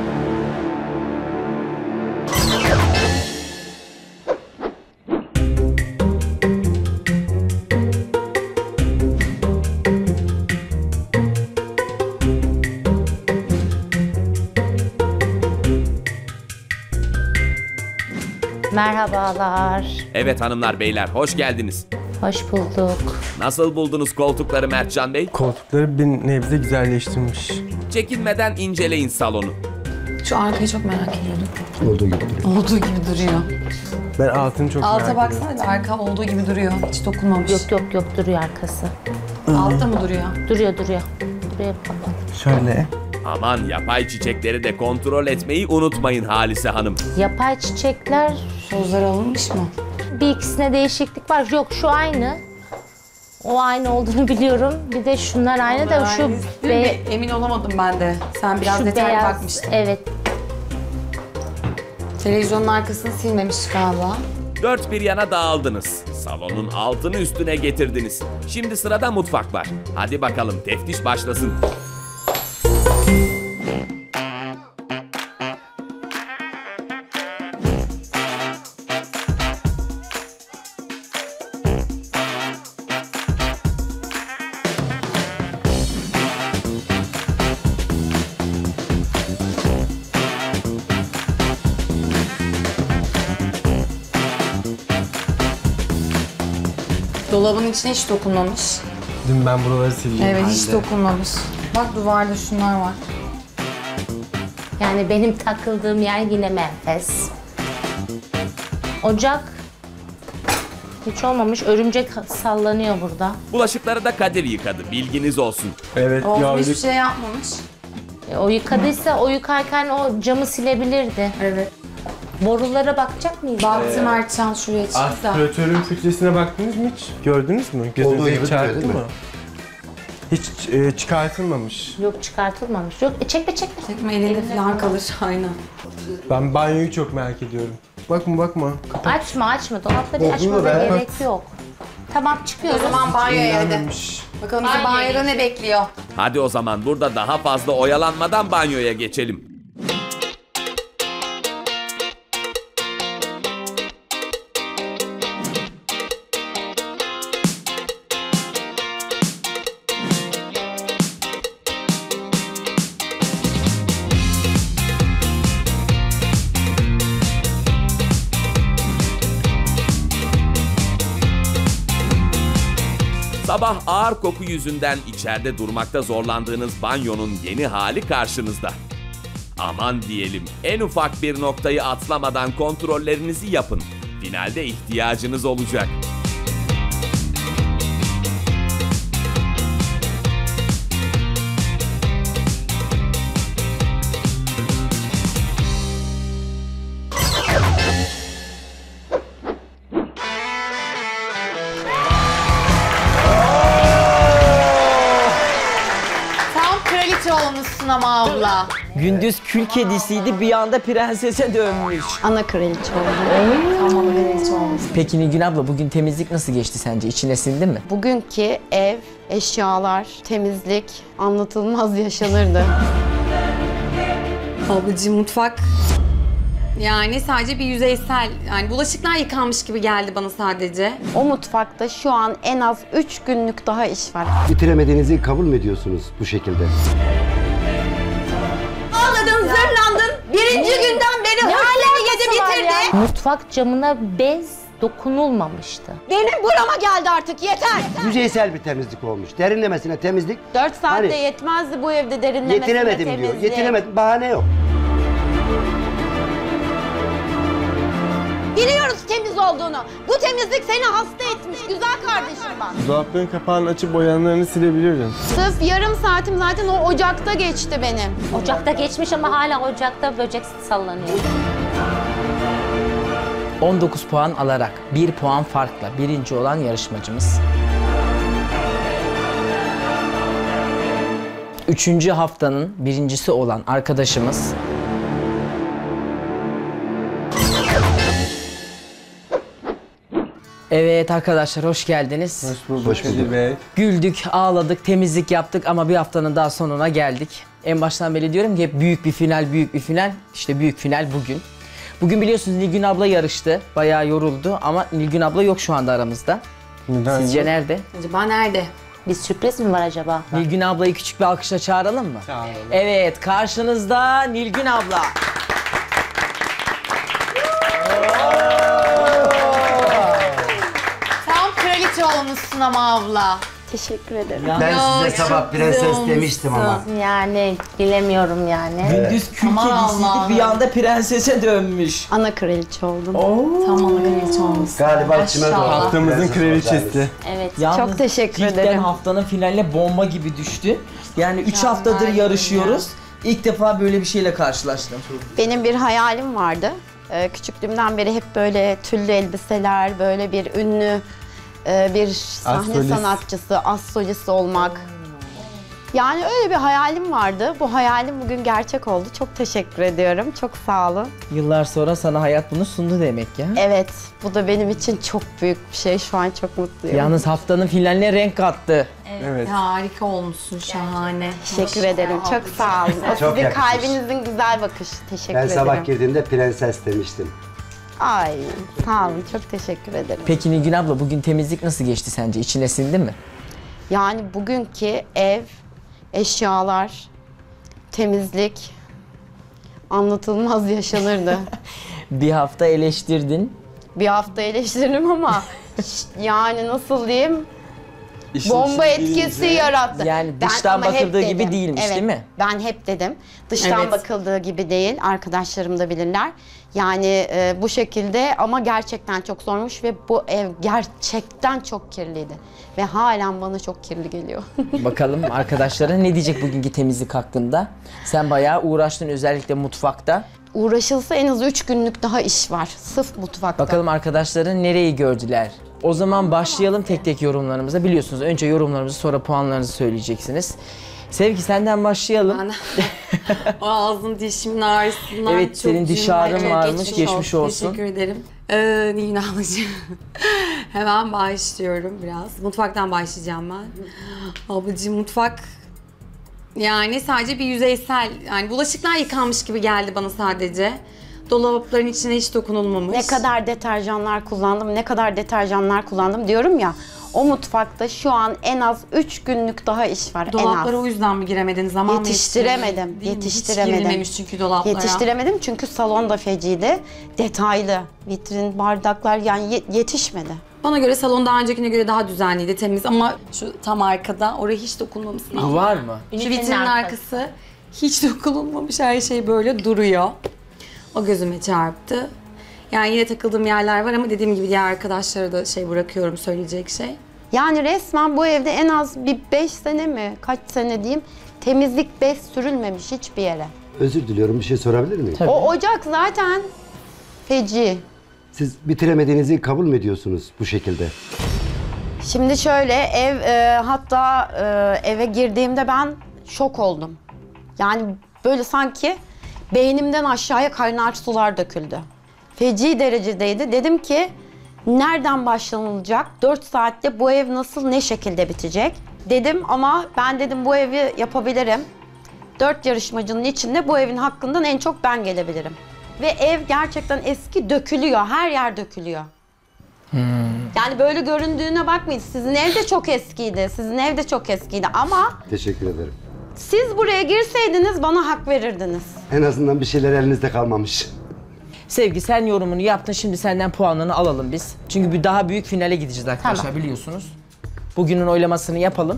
Merhabalar. Evet hanımlar beyler hoş geldiniz. Hoş bulduk. Nasıl buldunuz koltukları Mertcan Bey? Koltukları bir nebze güzelleştirmiş. Çekinmeden inceleyin salonu. Şu arkayı çok merak ediyordum. Olduğu gibi duruyor. Olduğu gibi duruyor. Ben altını çok Alta merak ediyorum. baksana bir arka olduğu gibi duruyor. Hiç dokunmamış. Yok duruyor arkası. Altta mı duruyor? Duruyor. Buraya bakın. Şöyle. Aman yapay çiçekleri de kontrol etmeyi unutmayın Halise Hanım. Yapay çiçekler Tozlar alınmış mı? bir ikisine değişiklik var. Yok şu aynı. O aynı olduğunu biliyorum. Bir de şunlar aynı da şu Emin olamadım ben de. Sen biraz şu detaylı beyaz. bakmıştın. Evet. Televizyonun arkasını silmemiş galiba. Dört bir yana dağıldınız. Salonun altını üstüne getirdiniz. Şimdi sırada mutfak var. Hadi bakalım teftiş başlasın. Dolabın içine hiç dokunmamış. Dün ben buraları sildim. Evet, hiç dokunmamış. Bak duvarda şunlar var. Yani benim takıldığım yer yine menfez. Ocak hiç olmamış. Örümcek sallanıyor burada. Bulaşıkları da Kadir yıkadı, bilginiz olsun. Evet, Olsun, hiçbir gördük. şey yapmamış. O yıkadıysa o yıkarken o camı silebilirdi. Evet. Borulara bakacak mıyız? Baktı Mertcan şuraya çıktı. Aspiratörün filtresine baktınız mı hiç? Gördünüz mü? Olduğu Gözünüze gibi hiç duruyor, çarptı değil mi? mı? Hiç çıkartılmamış. Yok, çıkartılmamış. Yok, çekme. Çekme elinde falan kalır aynen. Ben banyoyu çok merak ediyorum. Bakma. Açma. Dolapları Olduğu açmana be. gerek yok. Tamam, çıkıyoruz. O zaman banyoya hadi. Gelmemiş. Bakalım bizi banyoda ne bekliyor? Hadi o zaman burada daha fazla oyalanmadan banyoya geçelim. Sabah ağır koku yüzünden içeride durmakta zorlandığınız banyonun yeni hali karşınızda. Aman diyelim, en ufak bir noktayı atlamadan kontrollerinizi yapın. Finalde ihtiyacınız olacak. Tam kraliçe olmuşsun ama abla. Gündüz kül kedisiydi, bir anda prensese dönmüş. Ana kraliçe oldum. Tam kraliçe olmuş. Peki Nilgün abla, bugün temizlik nasıl geçti sence? İçine sindi mi? Bugünkü ev, eşyalar, temizlik anlatılmaz yaşanırdı. Ablacığım mutfak yani sadece bir yüzeysel, yani bulaşıklar yıkanmış gibi geldi bana sadece. O mutfakta şu an en az 3 günlük daha iş var. Bitiremediğinizi kabul mü ediyorsunuz bu şekilde? Ağladın, zırlandın. Birinci günden beri hırlarını yedi bitirdi. Mutfak camına bez dokunulmamıştı. Benim burama geldi artık, yeter. Yüzeysel bir temizlik olmuş. Derinlemesine temizlik 4 saatte Hani- yetmezdi bu evde derinlemesine yetiremedim temizlik. diyor. Yetiremedim, bahane yok. Biliyoruz temiz olduğunu. Bu temizlik seni hasta etmiş güzel kardeşim bak. Dolapların kapağını açıp boyanlarını silebilirdin. Sırf yarım saatim zaten o ocakta geçti benim. Ocakta geçmiş ama hala ocakta böcek sallanıyor. 19 puan alarak 1 puan farkla birinci olan yarışmacımız. 3. haftanın birincisi olan arkadaşımız Evet arkadaşlar, hoş geldiniz. Hoş bulduk Hoş bulduk. Kadir Bey. Güldük, ağladık, temizlik yaptık ama bir haftanın daha sonuna geldik. En baştan beri diyorum ki hep büyük bir final. İşte büyük final bugün. Bugün biliyorsunuz Nilgün abla yarıştı. Bayağı yoruldu ama Nilgün abla yok şu anda aramızda. Neden Sizce yok? nerede? Acaba nerede? Bir sürpriz mi var acaba? Nilgün ablayı küçük bir alkışla çağıralım mı? Çağıralım. Evet, karşınızda Nilgün abla. Tam kraliçe olmuşsun ama abla. Teşekkür ederim. Ben size çok sabah güzel prenses olmuşsun. demiştim ama. Yani bilemiyorum yani. Gündüz kül Aman kedisiydi, Allah'ım. bir anda prensese dönmüş. Ana kraliçe oldum. Tam ana kraliçe olmuş. Galiba içime doğdu. Maşallah. Haftamızın Prenses kraliçesi. olacağınız. Evet. Yalnız Çok teşekkür cidden ederim. haftanın finaline bomba gibi düştü. Yani 3 haftadır yarışıyoruz. İlk defa böyle bir şeyle karşılaştım. Benim bir hayalim vardı. Küçüklüğümden beri hep böyle tüllü elbiseler, böyle bir ünlü bir sahne Astrolist. sanatçısı, astrolist olmak. Yani öyle bir hayalim vardı. Bu hayalim bugün gerçek oldu. Çok teşekkür ediyorum. Çok sağ olun. Yıllar sonra sana hayat bunu sundu demek ya. Evet, bu da benim için çok büyük bir şey. Şu an çok mutluyum. Yalnız haftanın finaline renk kattı. Evet. Harika olmuşsun, şahane. Teşekkür ederim. Çok sağ olun. O Çok sizin yakışmış. kalbinizin güzel bakışı. Teşekkür Ben ederim. sabah girdiğimde prenses demiştim. Ay, sağ olun. Çok teşekkür ederim. Peki Nilgün abla, bugün temizlik nasıl geçti sence? İçine sindi mi? Yani bugünkü ev, eşyalar, temizlik anlatılmaz yaşanırdı. Bir hafta eleştirdin. Bir hafta eleştiririm ama Yani nasıl diyeyim? İşin Bomba içine etkisi girince- yarattı. Yani Ben dıştan ama hep bakıldığı gibi dedim. değilmiş, Evet, değil mi? Ben hep dedim. Dıştan Evet. bakıldığı gibi değil. Arkadaşlarım da bilirler. Yani bu şekilde ama gerçekten çok zormuş ve bu ev gerçekten çok kirliydi. Ve halen bana çok kirli geliyor. Bakalım arkadaşlara ne diyecek bugünkü temizlik hakkında? Sen bayağı uğraştın özellikle mutfakta. Uğraşılsa en az 3 günlük daha iş var. Sırf mutfakta. Bakalım arkadaşların nereyi gördüler? O zaman başlayalım tek tek yorumlarımıza. Biliyorsunuz önce yorumlarımızı sonra puanlarınızı söyleyeceksiniz. Sevgi senden başlayalım. O ağzım dişimin ağrısından Evet, çok senin diş cimri. ağrın Evet, varmış, geçmiş olsun. Teşekkür ederim. Nilgün ablacığım. Hemen başlıyorum biraz. Mutfaktan başlayacağım ben. Ablacığım mutfak yani sadece bir yüzeysel, yani bulaşıklar yıkanmış gibi geldi bana sadece. Dolapların içine hiç dokunulmamış. Ne kadar deterjanlar kullandım, ne kadar deterjanlar kullandım diyorum ya. O mutfakta şu an en az 3 günlük daha iş var. Dolaplara en az. o yüzden mi giremedin? Zaman mı Yetiştiremedim, yetiştiremedin? Değil mi? yetiştiremedim. Hiç girilmemiş çünkü dolaplara. Yetiştiremedim çünkü salon da feciydi. Detaylı, vitrin, bardaklar yani yetişmedi. Bana göre salon daha öncekine göre daha düzenliydi, temiz ama şu tam arkada oraya hiç dokunmamışsın. Var mı? Şu Ünitenin vitrinin arkası hiç dokunulmamış, her şey böyle duruyor. O gözüme çarptı. Yani yine takıldığım yerler var ama dediğim gibi diğer arkadaşlara da şey bırakıyorum, söyleyecek şey. Yani resmen bu evde en az bir 5 sene mi, kaç sene diyeyim, temizlik bez sürülmemiş hiçbir yere. Özür diliyorum, bir şey sorabilir miyim? Tabii. O ocak zaten feci. Siz bitiremediğinizi kabul mü ediyorsunuz bu şekilde? Şimdi şöyle hatta eve girdiğimde ben şok oldum. Yani böyle sanki beynimden aşağıya kaynar sular döküldü. Feci derecedeydi. Dedim ki nereden başlanılacak? 4 saatte bu ev nasıl, ne şekilde bitecek? Dedim ama ben dedim bu evi yapabilirim. 4 yarışmacının içinde bu evin hakkından en çok ben gelebilirim. Ve ev gerçekten eski, dökülüyor. Her yer dökülüyor. Yani böyle göründüğüne bakmayın. Sizin ev de çok eskiydi. Sizin ev de çok eskiydi ama Teşekkür ederim. siz buraya girseydiniz bana hak verirdiniz. En azından bir şeyler elinizde kalmamış. Sevgi sen yorumunu yaptın, şimdi senden puanını alalım biz. Çünkü bir daha büyük finale gideceğiz arkadaşlar, Tamam. biliyorsunuz. Bugünün oylamasını yapalım.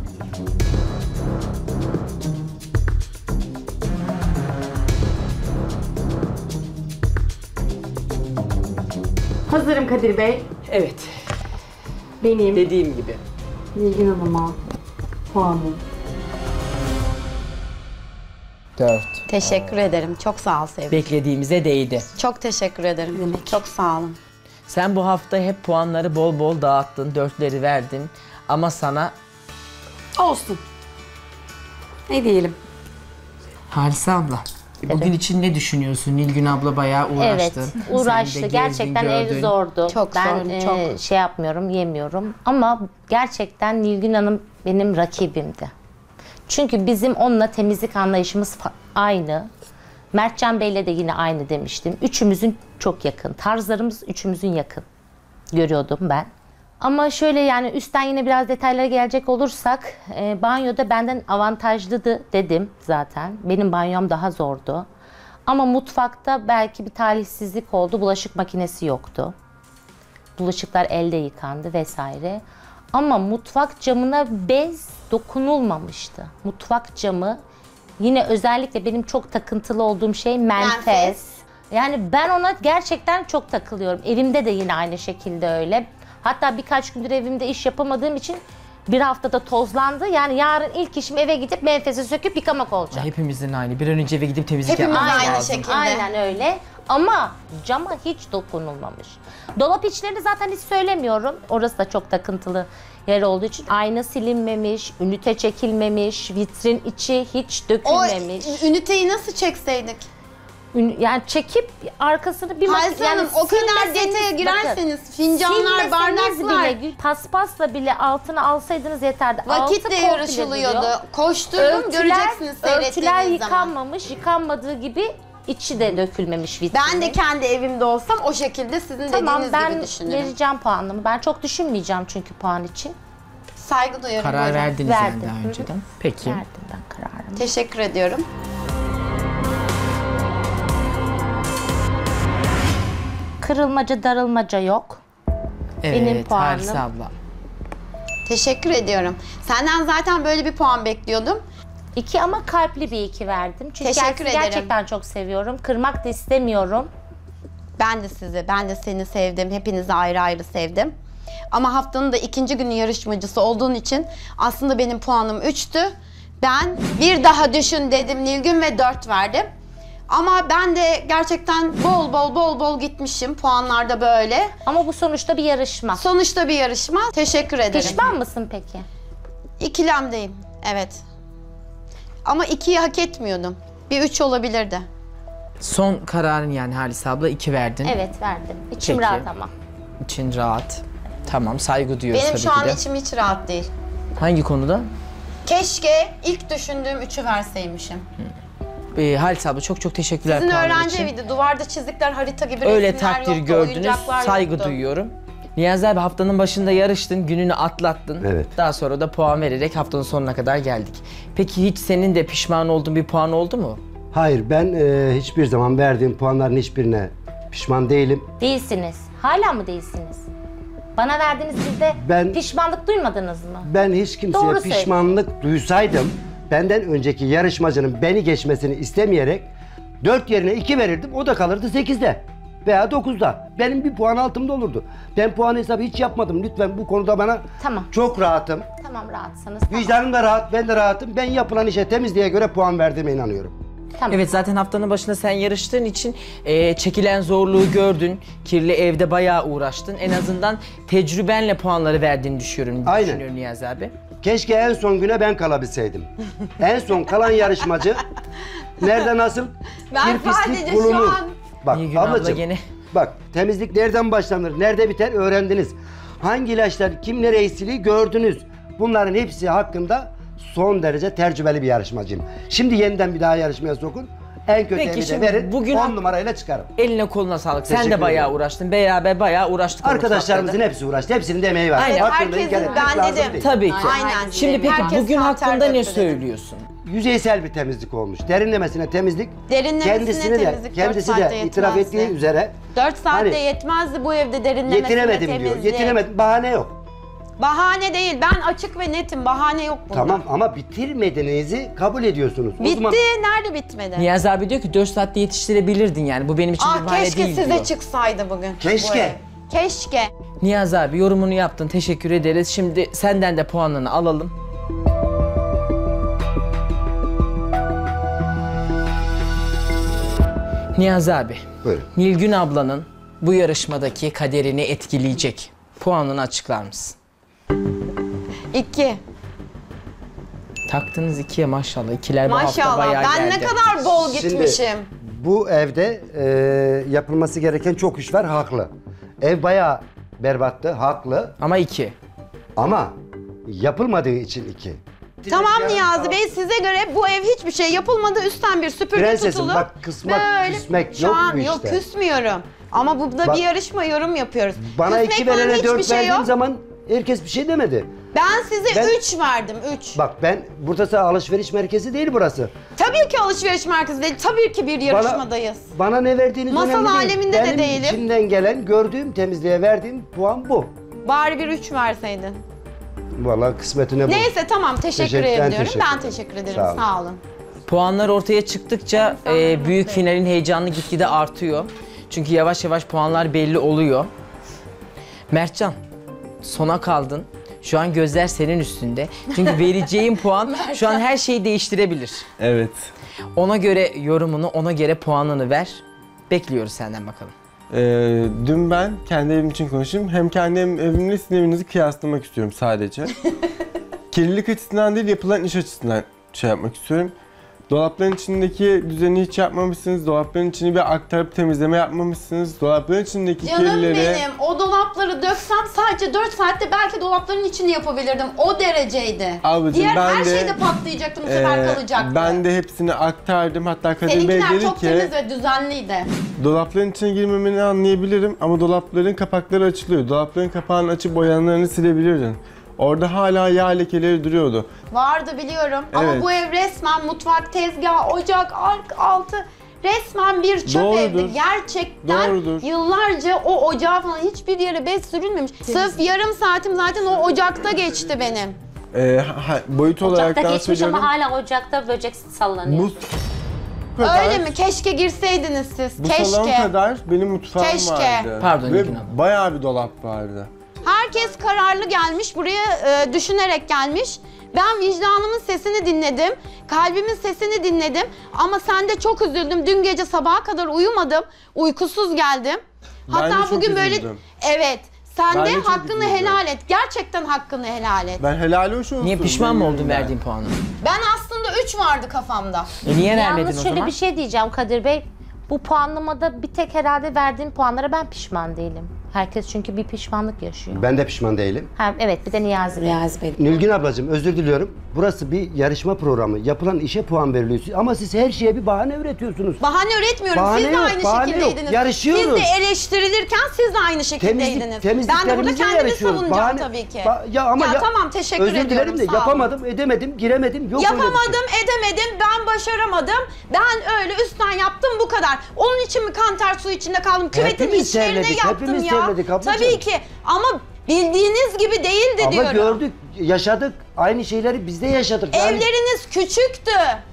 Hazırım Kadir Bey. Evet, Benim dediğim gibi. Nilgün Hanım'a puanım. 4. Teşekkür ederim. Çok sağ ol Sevgi. Beklediğimize değdi. Çok teşekkür ederim. demek? Çok sağ olun. Sen bu hafta hep puanları bol bol dağıttın, 4'leri verdin. Ama sana Olsun. Ne diyelim? Halise abla. Bugün için ne düşünüyorsun? Nilgün abla bayağı uğraştı. Evet, Sen uğraştı. de Gerçekten gezdin, ev gördün. zordu. Çok ben zor, çok. şey yapmıyorum, yemiyorum. Ama gerçekten Nilgün Hanım benim rakibimdi. Çünkü bizim onunla temizlik anlayışımız aynı. Mertcan Bey'le de yine aynı demiştim. Üçümüzün çok yakın. Tarzlarımız üçümüzün yakın. Görüyordum ben. Ama şöyle yani üstten yine biraz detaylara gelecek olursak banyoda benden avantajlıydı dedim zaten. Benim banyom daha zordu. Ama mutfakta belki bir talihsizlik oldu. Bulaşık makinesi yoktu. Bulaşıklar elde yıkandı vesaire. Ama mutfak camına bez dokunulmamıştı. Mutfak camı yine özellikle benim çok takıntılı olduğum şey menfez. Yani ben ona gerçekten çok takılıyorum. Evimde de yine aynı şekilde öyle. Hatta birkaç gündür evimde iş yapamadığım için bir haftada tozlandı. Yani yarın ilk işim eve gidip menfezi söküp yıkamak olacak. Hepimizin aynı. Bir an önce eve gidip temizlik Hepimiz yapmamız aynı lazım. şekilde. Aynen öyle. Ama cama hiç dokunulmamış. Dolap içlerini zaten hiç söylemiyorum. Orası da çok takıntılı yer olduğu için. Ayna silinmemiş, ünite çekilmemiş, vitrin içi hiç O dökülmemiş. üniteyi nasıl çekseydik? Yani çekip arkasını bir Halise Hanım, o kadar silmeseniz- detaya bakın, girerseniz fincanlar, silmeseniz bardaklar. bile, paspasla bile altına alsaydınız yeterdi. Vakit Altı de komple yarışılıyordu. duruyor. Koşturdum, göreceksiniz Örtüler seyrettiğiniz zaman. yıkanmamış, yıkanmadığı gibi içi de dökülmemiş vitrinin. Ben de kendi evimde olsam o şekilde sizin Tamam, dediğiniz ben gibi düşünürüm. vereceğim puanımı. Ben çok düşünmeyeceğim çünkü puan için. Saygı duyuyorum. Karar buyurun. verdiniz Verdim. yani daha Hı hı. önceden. Peki. Verdim ben kararımı. Teşekkür ediyorum. Kırılmaca, darılmaca yok. Benim puanım. Halise abla. Teşekkür ediyorum. Senden zaten böyle bir puan bekliyordum. 2 ama kalpli bir 2 verdim. Çünkü Teşekkür kendisini ederim. gerçekten çok seviyorum. Kırmak da istemiyorum. Ben de seni sevdim. Hepinizi ayrı ayrı sevdim. Ama haftanın da 2. günü yarışmacısı olduğun için aslında benim puanım 3'tü. Ben bir daha düşün dedim Nilgün ve 4 verdim. Ama ben de gerçekten bol gitmişim puanlarda böyle. Ama bu sonuçta bir yarışma. Sonuçta bir yarışma. Teşekkür ederim. Pişman mısın peki? İkilemdeyim. Evet. Ama 2'yi hak etmiyordum. Bir 3 olabilirdi. Son kararın yani Halise abla 2 verdin. Evet verdim. İçim Peki. rahat ama. İçin rahat. Tamam, saygı duyuyoruz Benim tabii şu ki an de. içim hiç rahat değil. Hangi konuda? Keşke ilk düşündüğüm 3'ü verseymişim. Halise abla çok teşekkürler Sizin puanlar öğrenci için. eviydi. Duvarda çizikler, harita gibi Öyle resimler takdir yoktu, gördünüz, oyuncaklar saygı yoktu. duyuyorum. Niyazi abi haftanın başında yarıştın, gününü atlattın. Evet. Daha sonra da puan vererek haftanın sonuna kadar geldik. Peki hiç senin de pişman olduğun bir puan oldu mu? Hayır, ben hiçbir zaman verdiğim puanların hiçbirine pişman değilim. Değilsiniz. Hala mı değilsiniz? Bana verdiğiniz sizde Ben- pişmanlık duymadınız mı? Ben hiç kimseye Doğru söyle. pişmanlık duysaydım, benden önceki yarışmacının beni geçmesini istemeyerek 4 yerine 2 verirdim, o da kalırdı 8'de veya 9'da. Benim bir puan altımda olurdu. Ben puan hesabı hiç yapmadım. Lütfen bu konuda bana Tamam. çok rahatım. Tamam rahatsanız. Tamam. Vicdanım da rahat, ben de rahatım. Ben yapılan işe temizliğe göre puan verdiğime inanıyorum. Tamam. Evet, zaten haftanın başında sen yarıştığın için çekilen zorluğu gördün. Kirli evde bayağı uğraştın. En azından tecrübenle puanları verdiğini düşünüyorum Niyazi abi. Keşke en son güne ben kalabilseydim. En son kalan yarışmacı nerede nasıl Ben bir sadece pislik şu bulunur. an- Bak Nilgün abla ablacığım, gene. bak temizlik nereden başlanır, nerede biter öğrendiniz. Hangi ilaçlar kim nereye istiliği gördünüz. Bunların hepsi hakkında son derece tecrübeli bir yarışmacıyım. Şimdi yeniden bir daha yarışmaya sokun. En kötü Peki evi de şimdi verin, bugün- 10 numarayla çıkarım. Eline koluna sağlık. Sen Teşekkür de bayağı ederim. uğraştın. Beraber bayağı uğraştık. o Arkadaşlarımızın mutfakta da. hepsi uğraştı. Hepsinin de emeği var. Aynen. Hakkında Herkesin inceletmek ben lazım dedim. değil. Tabii ki. Aynen. Şimdi peki Herkes bugün tam ter hakkında ne döktü dedim. söylüyorsun? Yüzeysel bir temizlik olmuş. Derinlemesine temizlik. Derinlemesine Kendisini temizlik de, 4 kendisi saatte de itiraf yetmezdi. ettiği üzere 4 saatte Hani- yetmezdi bu evde derinlemesine yetinemedim temizlik. diyor. Yetinemedim. Bahane yok. Bahane değil. Ben açık ve netim. Bahane yok bunda. Tamam ama bitirmediğinizi kabul ediyorsunuz. O Bitti. zaman Nerede bitmedi? Niyazi abi diyor ki 4 saatte yetiştirebilirdin yani. Bu benim için bir bahane keşke değil size diyor. çıksaydı bugün. Keşke. bu ev. Keşke. Niyazi abi yorumunu yaptın. Teşekkür ederiz. Şimdi senden de puanını alalım. Niyazi abi, Buyurun. Nilgün ablanın bu yarışmadaki kaderini etkileyecek puanını açıklar mısın? 2. Taktınız 2'ye maşallah. İkiler bu hafta Maşallah. bayağı Ben geldi. ne kadar bol Şimdi- gitmişim. bu evde yapılması gereken çok iş var, haklı. Ev bayağı berbattı, haklı. Ama 2. Ama yapılmadığı için 2. Tamam Niyazi Bey, size göre bu ev hiçbir şey yapılmadı. Üstten bir süpürge Prensesim, tutulu. bak kısmak, küsmek Şu yok an bu yok, işte. küsmüyorum. Ama burada Bak- bir yarışma, yorum yapıyoruz. Bana Küsmek 2 falan verene hiçbir 4 şey verdiğim yok. zaman herkes bir şey demedi. Ben size Ben- 3 verdim, 3. Bak ben, burası alışveriş merkezi değil burası. Tabii ki alışveriş merkezi değil, tabii ki bir yarışmadayız. Bana ne verdiğiniz Masal önemli değil. aleminde de Benim değilim. içimden gelen, gördüğüm temizliğe verdiğim puan bu. Bari bir 3 verseydin. Vallahi kısmetine bu. Neyse tamam, teşekkür Ben ediyorum. teşekkür Ben ederim. teşekkür ederim, Sağ olun. sağ olun. Puanlar ortaya çıktıkça büyük finalin heyecanı gitgide artıyor. Çünkü yavaş yavaş puanlar belli oluyor. Mertcan, sona kaldın. Şu an gözler senin üstünde. Çünkü vereceğin puan şu an her şeyi değiştirebilir. Evet. Ona göre yorumunu, ona göre puanını ver. Bekliyoruz senden bakalım. Dün ben kendi evim için konuşayım. Hem kendi evimle sizin evinizi kıyaslamak istiyorum sadece. Kirlilik açısından değil, yapılan iş açısından şey yapmak istiyorum. Dolapların içindeki düzeni hiç yapmamışsınız. Dolapların içini bir aktarıp temizleme yapmamışsınız. Dolapların içindeki Canım kirlileri... benim, o dolapları döksem sadece 4 saatte belki dolapların içini yapabilirdim. O dereceydi. Ablacığım, Diğer ben her de- şey de patlayacaktı, bu sefer kalacaktı. Ben de hepsini aktardım. Hatta Kadir Bey Seninkiler dedi çok ki temiz ve düzenliydi. dolapların içine girmemeni anlayabilirim ama dolapların kapakları açılıyor. Dolapların kapağını açıp boyanlarını silebilirdin. Orada hala yağ lekeleri duruyordu. Vardı biliyorum ama Evet. bu ev resmen mutfak, tezgah, ocak, altı Resmen bir çöp Doğrudur. evdi. Gerçekten Doğrudur. yıllarca o ocağa falan hiçbir yere bez sürülmemiş. Sırf yarım saatim zaten o ocakta geçti benim. Boyut Ocakta olaraktan geçmiş söylüyorum. ama hala ocakta böcek sallanıyor. Bu kadar, Öyle mi? Keşke girseydiniz siz. bu Keşke. salon kadar benim mutfağım Keşke. vardı. Pardon, Ve Nilgün Hanım. bayağı bir dolap vardı. Herkes kararlı gelmiş, buraya düşünerek gelmiş. Ben vicdanımın sesini dinledim, kalbimin sesini dinledim. Ama sen de çok üzüldüm. Dün gece sabaha kadar uyumadım, uykusuz geldim. Ben de Hatta çok bugün böyle... üzüldüm. Evet, sen Ben de de çok hakkını üzüldüm. helal et. Gerçekten hakkını helal et. Ben helal hoş olsun. Niye pişman mı oldun bilmiyorum verdiğin puanı? Ben aslında 3 vardı kafamda. Niye vermedin Yalnız o şöyle zaman? bir şey diyeceğim Kadir Bey. Bu puanlamada bir tek herhalde verdiğim puanlara ben pişman değilim. Herkes çünkü bir pişmanlık yaşıyor. Ben de pişman değilim. Ha, evet, bir de Niyazi Bey. Niyazi Bey. Nilgün ablacığım özür diliyorum. Burası bir yarışma programı. Yapılan işe puan veriliyor. Ama siz her şeye bir bahane üretiyorsunuz. Bahane üretmiyorum. Bahane Siz de yok, aynı bahane şekildeydiniz. yok. Yarışıyoruz. Siz de eleştirilirken siz de aynı şekildeydiniz. Ben de burada Temizliklerimizle kendimi yarışıyoruz. savunacağım tabii ki. Ya Tamam, teşekkür özür ediyorum. dilerim de sağ olun. yapamadım, edemedim, giremedim. Yok öyle bir şey. Yapamadım, edemedim, ben başaramadım. Ben öyle üstten yaptım, bu kadar. Onun için mi kantar su içinde kaldım? Küvetin Hepimiz içlerine terledik, yaptım hepimiz ya. terledik ablacığım. Tabii ki ama bildiğiniz gibi değildi Ama diyorum. gördük, yaşadık. Aynı şeyleri biz de yaşadık. Yani Evleriniz küçüktü.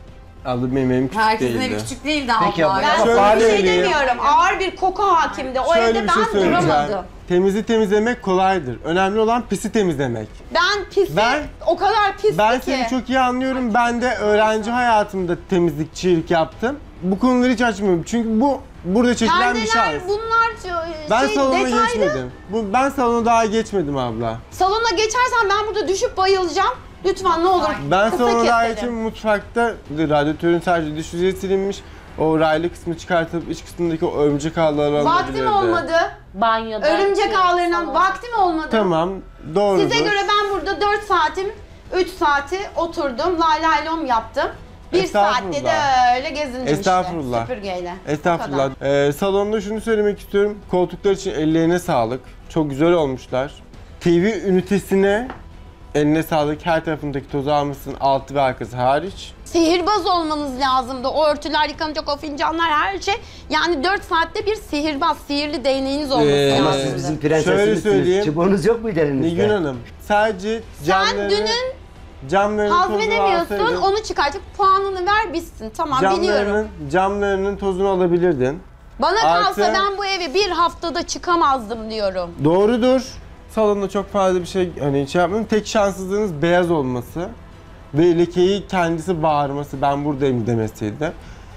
Abla benim evim küçük Herkesin değildi. evi küçük değildi Peki abla. abla. Ben Şöyle bir şey söyleyeyim. demiyorum. Ağır bir koku hakimdi. O Şöyle evde bir şey ben söyleyeceğim. duramadım. Temizi temizlemek kolaydır. Önemli olan pisi temizlemek. Ben pisi, Ben- o kadar pisti Ben ki. seni çok iyi anlıyorum. Ben de öğrenci hayatımda temizlikçilik yaptım. Bu konuları hiç açmıyorum. Çünkü burada çekilen bir Perdeler, şans. bunlar Ben salona detaylı. geçmedim. Ben salona daha geçmedim abla. Salona geçersen ben burada düşüp bayılacağım. Lütfen ne olur Ben kısa salona daha keselim. geçmedim. Mutfakta radyatörün sadece dış yüzeyi silinmiş. O raylı kısmı çıkartıp iç kısmındaki o örümcek ağları alınabilirdi. Vaktim olmadı. Banyoda. Örümcek ağlarından salon. vaktim olmadı. Tamam, doğrudur. Size göre ben burada 4 saatim, 3 saati oturdum, lay lay lom yaptım. 1 saatte de Estağfurullah. öyle gezindim Estağfurullah. işte süpürgeyle. Bu Estağfurullah. kadar. Salonda şunu söylemek istiyorum. Koltuklar için ellerine sağlık. Çok güzel olmuşlar. TV ünitesine eline sağlık. Her tarafındaki tozu almışsın, altı ve arkası hariç. Sihirbaz olmanız lazımdı. O örtüler yıkanacak, o fincanlar, her şey. Yani 4 saatte bir sihirbaz, sihirli değneğiniz olması Ama lazımdı. siz bizim Şöyle prensesimizsiniz. söyleyeyim. Çubuğunuz yok muydu elinizde? Nilgün Hanım, sadece Sen dünün camlarının tozunu hazmedemiyorsun, alsaydın, onu çıkartıp puanını ver bitsin. Tamam biliyorum. camlarının tozunu alabilirdin. Bana kalsa Artı- ben bu evi bir haftada çıkamazdım diyorum. Doğrudur. Salonda çok fazla bir şey hiç yapmadım. Tek şanssızlığınız beyaz olması ve lekeyi kendisi bağırması, ben buradayım demesiydi.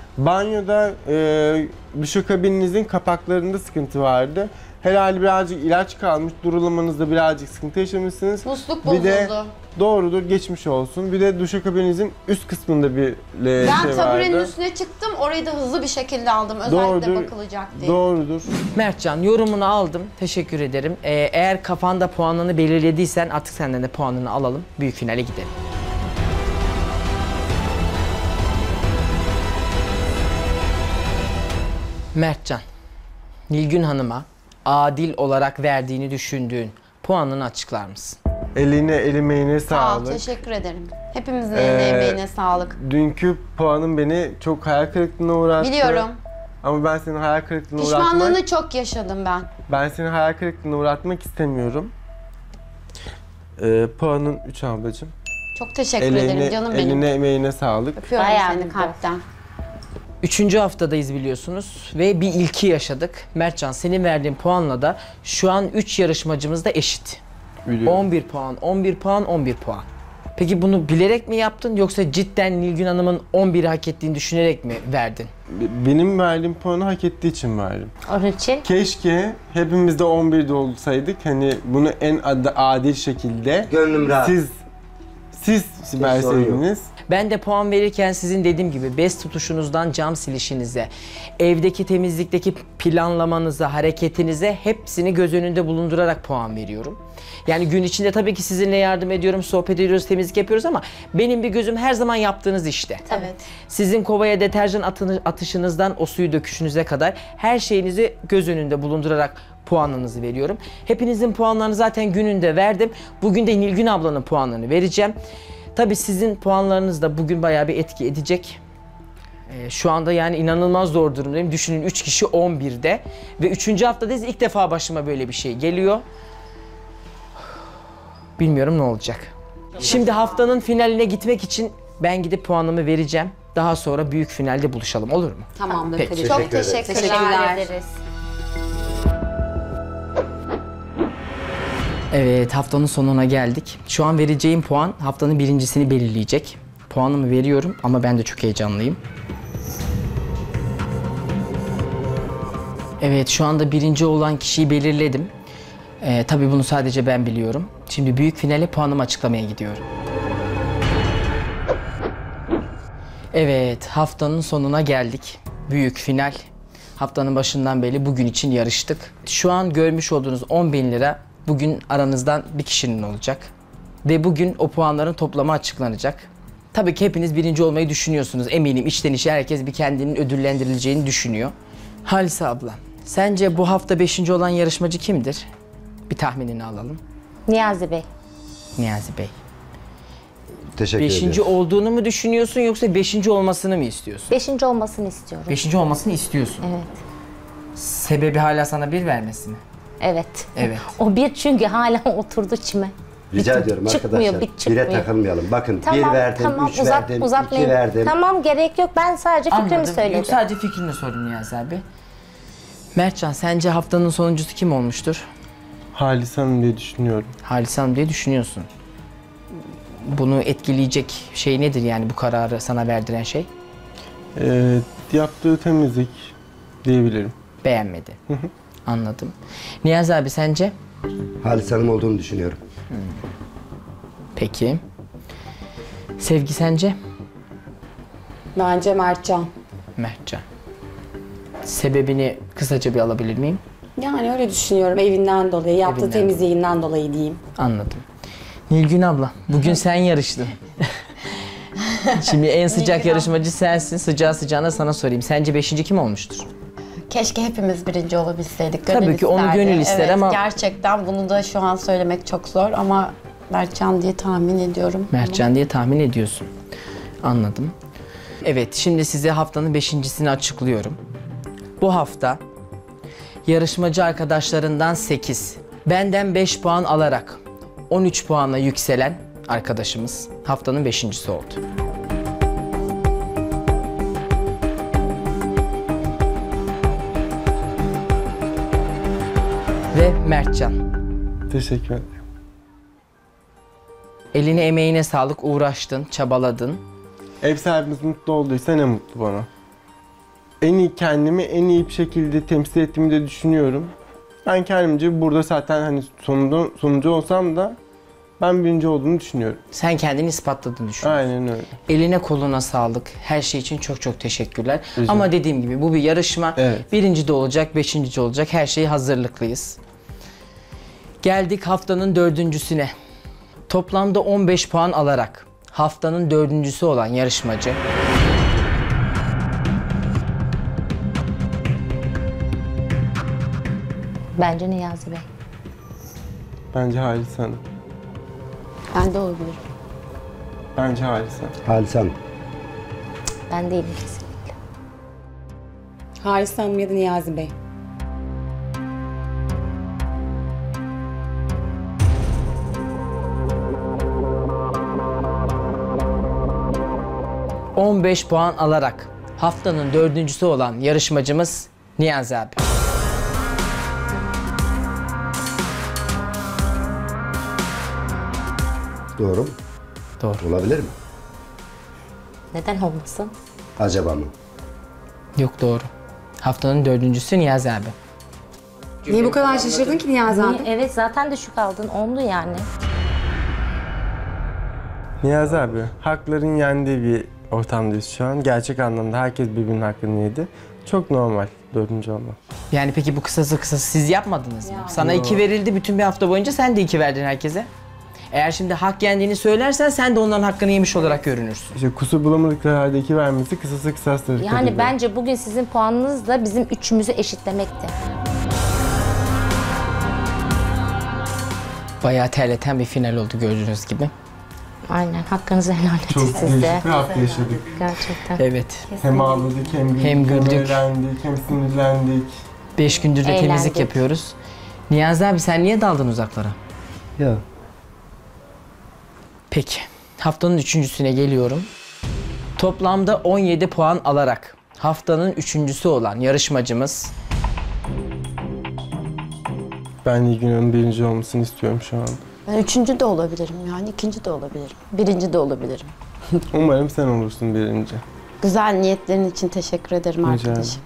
Banyoda duşakabininizin kapaklarında sıkıntı vardı. Herhalde birazcık ilaç kalmış, durulamanızda birazcık sıkıntı yaşamışsınız. Musluk Bir de bozuldu. doğrudur, geçmiş olsun. Bir de duşakabinizin üst kısmında bir Ben şey taburenin vardı. üstüne çıktım, orayı da hızlı bir şekilde aldım. Özellikle Doğrudur. bakılacak diye. Doğrudur. Mertcan, yorumunu aldım. Teşekkür ederim. Eğer kafanda puanını belirlediysen artık senden de puanını alalım. Büyük finale gidelim. Mertcan, Nilgün Hanım'a adil olarak verdiğini düşündüğün puanını açıklar mısın? Emeğine Sağ ol, sağlık. teşekkür ederim. Hepimizin eline emeğine sağlık. Dünkü puanın beni çok hayal kırıklığına uğrattı. Biliyorum. Ama ben seni hayal kırıklığına Pişmanlığını çok yaşadım ben. Ben seni hayal kırıklığına uğratmak istemiyorum. Puanın 3 ablacığım. Çok teşekkür ederim canım benim. Eline emeğine sağlık. Öpüyorum Bayağı seni güzel. kalpten. 3. haftadayız biliyorsunuz ve bir ilki yaşadık. Mertcan, senin verdiğin puanla da şu an 3 yarışmacımız da eşit. Biliyorum. 11 puan, 11 puan, 11 puan. Peki bunu bilerek mi yaptın yoksa cidden Nilgün Hanım'ın 11'i hak ettiğini düşünerek mi verdin? Benim verdiğim puanı hak ettiği için verdim. Onun için Keşke hepimiz de 11'de olsaydık. Hani bunu en adil şekilde Gönlüm rahat. siz verseydiniz. Ben de puan verirken sizin dediğim gibi bez tutuşunuzdan cam silişinize, evdeki temizlikteki planlamanıza, hareketinize hepsini göz önünde bulundurarak puan veriyorum. Yani gün içinde tabii ki sizinle yardım ediyorum, sohbet ediyoruz, temizlik yapıyoruz ama benim bir gözüm her zaman yaptığınız işte. Evet. Sizin kovaya deterjan atışınızdan o suyu döküşünüze kadar her şeyinizi göz önünde bulundurarak puanınızı veriyorum. Hepinizin puanlarını zaten gününde verdim. Bugün de Nilgün ablanın puanlarını vereceğim. Tabii sizin puanlarınız da bugün bayağı bir etki edecek. Şu anda yani inanılmaz zor durumdayım. Düşünün 3 kişi 11'de ve 3. haftadayız. İlk defa başıma böyle bir şey geliyor. Bilmiyorum ne olacak. Şimdi haftanın finaline gitmek için ben gidip puanımı vereceğim. Daha sonra büyük finalde buluşalım, olur mu? Tamamdır. Peki. Kadir. Çok teşekkürler. ederiz. Evet, haftanın sonuna geldik. Şu an vereceğim puan haftanın birincisini belirleyecek. Puanımı veriyorum ama ben de çok heyecanlıyım. Evet, şu anda birinci olan kişiyi belirledim. Tabii bunu sadece ben biliyorum. Şimdi büyük finale puanımı açıklamaya gidiyorum. Evet, haftanın sonuna geldik. Büyük final. Haftanın başından beri bugün için yarıştık. Şu an görmüş olduğunuz 10.000 lira bugün aranızdan bir kişinin olacak. Ve bugün o puanların toplamı açıklanacak. Tabii ki hepiniz birinci olmayı düşünüyorsunuz. Eminim içten içe herkes bir kendinin ödüllendirileceğini düşünüyor. Halise abla, sence bu hafta 5. olan yarışmacı kimdir? Bir tahminini alalım. Niyazi Bey. Niyazi Bey. Teşekkür 5. ederim. olduğunu mu düşünüyorsun yoksa 5. olmasını mı istiyorsun? 5. olmasını istiyorum. 5. olmasını istiyorsun. Evet. Sebebi hala sana 1 vermesi mi? Evet. Evet. O bir çünkü hala oturdu çime. Rica ediyorum Çıkmıyor, arkadaşlar. bir çıkmıyor. Bire takılmayalım. Bakın Tamam, 1 verdim, tamam, 3 verdim, 2 uzatmayın. verdim. Tamam, gerek yok. Ben sadece fikrimi Anladım. söyledim. Yok, sadece fikrini sordum Niyazi abi. Mertcan, sence haftanın sonuncusu kim olmuştur? Halis Hanım diye düşünüyorum. Halis Hanım diye düşünüyorsun. Bunu etkileyecek şey nedir yani bu kararı sana verdiren şey? Yaptığı temizlik diyebilirim. Beğenmedi. Anladım. Niyazi abi sence? Halis Hanım olduğunu düşünüyorum. Peki. Sevgi sence? Bence Mertcan. Mertcan. Sebebini kısaca bir alabilir miyim? Yani öyle düşünüyorum evinden dolayı, yaptığı Evinden temizliğinden dolayı diyeyim. Anladım. Nilgün abla, bugün sen yarıştın. Şimdi en sıcak yarışmacı sensin. Sıcağı sıcağına sana sorayım. Sence 5. kim olmuştur? Keşke hepimiz birinci olabilseydik. Tabii ki onu isterdi. gönül ister Evet, ama- gerçekten bunu da şu an söylemek çok zor ama Mertcan diye tahmin ediyorum. Mertcan diye tahmin ediyorsun. Anladım. Evet, şimdi size haftanın 5.'sini açıklıyorum. Bu hafta yarışmacı arkadaşlarından 8, benden 5 puan alarak 13 puanla yükselen arkadaşımız haftanın 5.'si oldu. Ve Mertcan. Teşekkür ederim. Eline emeğine sağlık, uğraştın, çabaladın. Ev sahibimiz mutlu olduysa ne mutlu bana. En iyi kendimi en iyi bir şekilde temsil ettiğimi de düşünüyorum. Ben kendimce burada zaten hani sonuncu olsam da ben birinci olduğumu düşünüyorum. Sen kendini ispatladın düşünüyorsun. Aynen öyle. Eline koluna sağlık. Her şey için çok çok teşekkürler. Rica Ama dediğim gibi bu bir yarışma. Evet. 1. de olacak, 5. de olacak. Her şeye hazırlıklıyız. Geldik haftanın 4.'süne. Toplamda 15 puan alarak haftanın 4.'sü olan yarışmacı Bence Niyazi Bey. Bence Halis Hanım. Ben de olabilirim. Bence Halis Hanım. Halis Hanım. Ben değilim kesinlikle. Halis Hanım ya da Niyazi Bey. ...15 puan alarak haftanın 4.'sü olan yarışmacımız Niyazi abi. Doğru mu? Doğru. Olabilir mi? Neden olmasın? Acaba mı? Yok, doğru. Haftanın 4.'sü Niyazi abi. Niye bu kadar şaşırdın ki Niyazi abi? Evet, zaten düşük aldın. Ondu yani. Niyazi abi, hakların yendiği bir ortamdayız şu an. Gerçek anlamda herkes birbirinin hakkını yedi. Çok normal 4. olmak. Yani peki bu kısası siz yapmadınız mı? Sana 2 verildi, bütün bir hafta boyunca sen de 2 verdin herkese. Eğer şimdi hak yendiğini söylersen sen de onların hakkını yemiş olarak görünürsün. İşte kusur bulamadıkları halde 2 vermesi kısasa kısastır. Yani bence bugün sizin puanınız da bizim üçümüzü eşitlemekti. Bayağı terleten bir final oldu gördüğünüz gibi. Aynen, hakkınızı helal edin Çok siz de. değişik bir hafta yaşadık. Gerçekten. Evet. Hem ağladık hem güldük, Hem güldük. eğlendik, hem sinirlendik. 5 gündür de temizlik Eğlendik. yapıyoruz. Niyazi abi sen niye daldın uzaklara? Ya. Peki. Haftanın üçüncüsüne geliyorum. Toplamda 17 puan alarak haftanın üçüncüsü olan yarışmacımız Ben Nilgün Hanım'ın birinci olmasını istiyorum şu an. Ben üçüncü de olabilirim yani, ikinci de olabilirim. Birinci de olabilirim. Umarım sen olursun birinci. Güzel niyetlerin için teşekkür ederim Rica arkadaşım.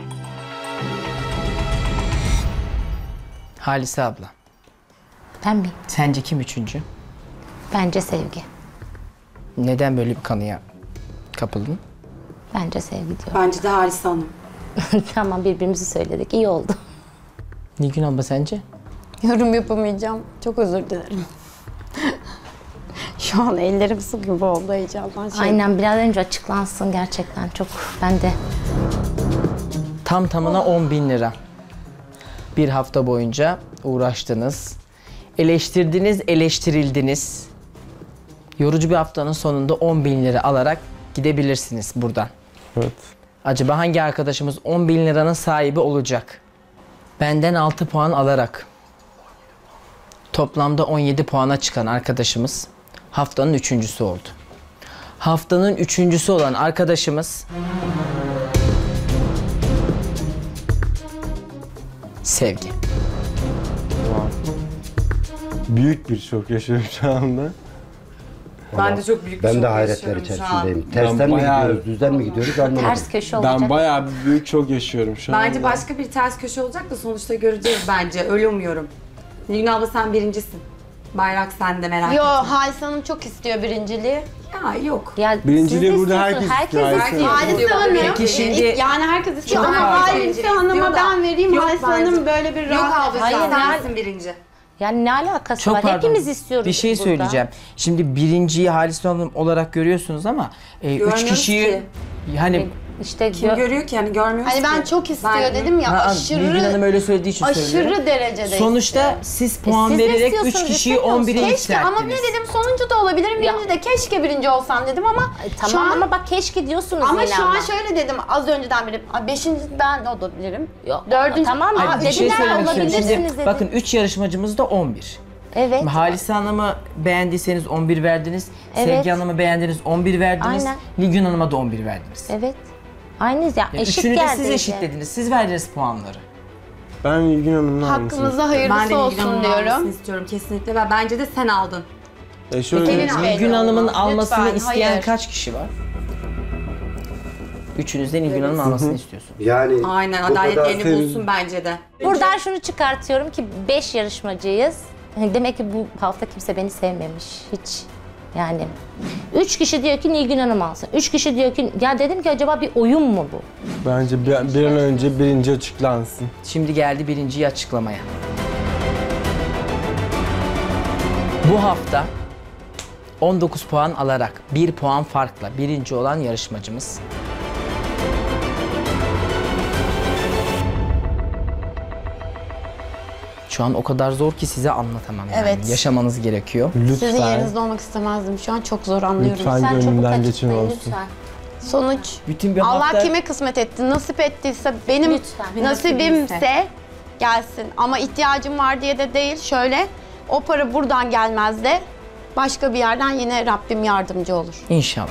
Halise abla. Ben mi? Sence kim üçüncü? Bence Sevgi. Neden böyle bir kanıya kapıldın? Bence Sevgi diyorum. Bence de Halis Hanım. Tamam, birbirimizi söyledik. İyi oldu. Nilgün abla sence? Yorum yapamayacağım. Çok özür dilerim. Şu an ellerim su gibi oldu heyecandan. Aynen, biraz önce açıklansın gerçekten. Çok, ben de. Tam tamına 10.000 lira. Bir hafta boyunca uğraştınız. Eleştirdiniz, eleştirildiniz. Yorucu bir haftanın sonunda 10.000 lira alarak gidebilirsiniz buradan. Evet. Acaba hangi arkadaşımız 10.000 liranın sahibi olacak? Benden 6 puan alarak toplamda 17 puana çıkan arkadaşımız haftanın üçüncüsü oldu. Haftanın üçüncüsü olan arkadaşımız Sevgi. Büyük bir şok yaşıyorum şu anda. Ben de çok büyük bir Ben şok de hayretler yaşıyorum şu an. içerisindeyim. Tersten mi bayağı- gidiyoruz, düzden mi gidiyoruz anlamadım. Ters köşe olacak. Ben bayağı bir büyük şok yaşıyorum şu an. Bence başka bir ters köşe olacak da sonuçta göreceğiz bence. Öyle umuyorum. Nilgün abla sen birincisin. Bayrak sende, merak Yo, etme. Halis Hanım çok istiyor birinciliği. Ya yok. Ya, Birinciliği siz de burada istiyorsunuz. herkes istiyor. istiyor. Halis Hanım. Peki şimdi Yani herkes istiyor Çok ama pardon. Halis Diyor Hanım'a da. ben vereyim. Yok Halis bence. Hanım böyle bir Yok rahat. abla Hayır, sensin birinci. Yani ne alakası çok var? pardon. Hepimiz istiyoruz Bir şey burada. söyleyeceğim. Şimdi birinciyi Halis Hanım olarak görüyorsunuz ama üç Görmüyoruz kişiyi ki. hani İşte Kim görüyor ki yani görmüyoruz Hani ben ki. çok istiyor Ben- dedim ya, Nilgün Hanım öyle söylediği için söylüyorum. aşırı derecede Sonuçta istiyor. siz puan siz de vererek 3 istiyorsunuz, kişiyi istemiyorsunuz. 11'e Keşke ama ne yükselttiniz. dedim, sonuncu da olabilirim, Ya. birinci de. Keşke birinci olsam dedim ama Tamam şu an, ama bak keşke diyorsunuz ama yine şu an ama. şöyle dedim az önceden beri. Beşinci ben de olabilirim. Yok, Dördüncü. tamam Aa, Hayır, bir şey dediler, söylemek istiyorum. olabilirsiniz Şimdi dedi. bakın 3 yarışmacımız da 11. Evet. Halise Hanım'ı beğendiyseniz 11 verdiniz. Evet. Sevgi Hanım'ı beğendiniz 11 verdiniz. Aynen. Nilgün Hanım'a da 11 verdiniz. Evet. Aynıyız ya. Yani Eşit üçünü de siz yerdeydi. eşitlediniz. Siz verdiniz puanları. Ben Nilgün Hanım'ın almasını Hakkınıza Ben de hayırlısı Nilgün olsun Hanım'ın diyorum. almasını istiyorum kesinlikle ve bence de sen aldın. şöyle Senin diyeyim. belli Nilgün Hanım'ın olmaz. almasını Lütfen, isteyen hayır. kaç kişi var? Üçünüz de Nilgün Hanım'ın almasını istiyorsunuz. Yani Aynen bu kadar adaletlerini sevin- bulsun bence de. Buradan şunu çıkartıyorum ki 5 yarışmacıyız. Demek ki bu hafta kimse beni sevmemiş. Hiç. Yani 3 kişi diyor ki Nilgün Hanım alsın. 3 kişi diyor ki, ya dedim ki acaba bir oyun mu bu? Bence bir an önce birinci açıklansın. Şimdi geldi birinciyi açıklamaya. Bu hafta 19 puan alarak 1 puan farkla birinci olan yarışmacımız şu an o kadar zor ki size anlatamam yani. Evet. Yaşamanız gerekiyor. Sizin Lütfen, yerinizde olmak istemezdim. Şu an çok zor anlıyorum. lütfen Sen çabuk gönlümden geçin açıklayın olsun. lütfen. Sonuç Bütün bir Allah hafta kime kısmet etti, nasip ettiyse benim Lütfen. nasibimse gelsin. Ama ihtiyacım var diye de değil. Şöyle, o para buradan gelmez de başka bir yerden yine Rabbim yardımcı olur. İnşallah.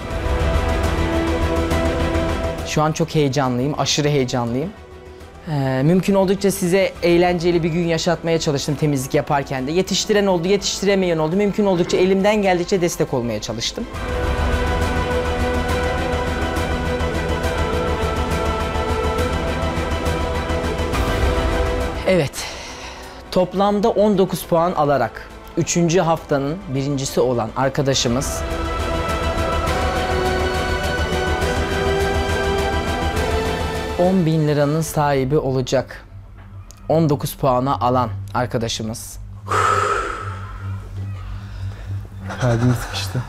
Şu an çok heyecanlıyım, aşırı heyecanlıyım. Mümkün oldukça size eğlenceli bir gün yaşatmaya çalıştım temizlik yaparken de. Yetiştiren oldu, yetiştiremeyen oldu. Mümkün oldukça elimden geldikçe destek olmaya çalıştım. Evet, toplamda 19 puan alarak 3. haftanın birincisi olan arkadaşımız 10.000 liranın sahibi olacak. 19 puana alan arkadaşımız. Kalbim sıkıştı.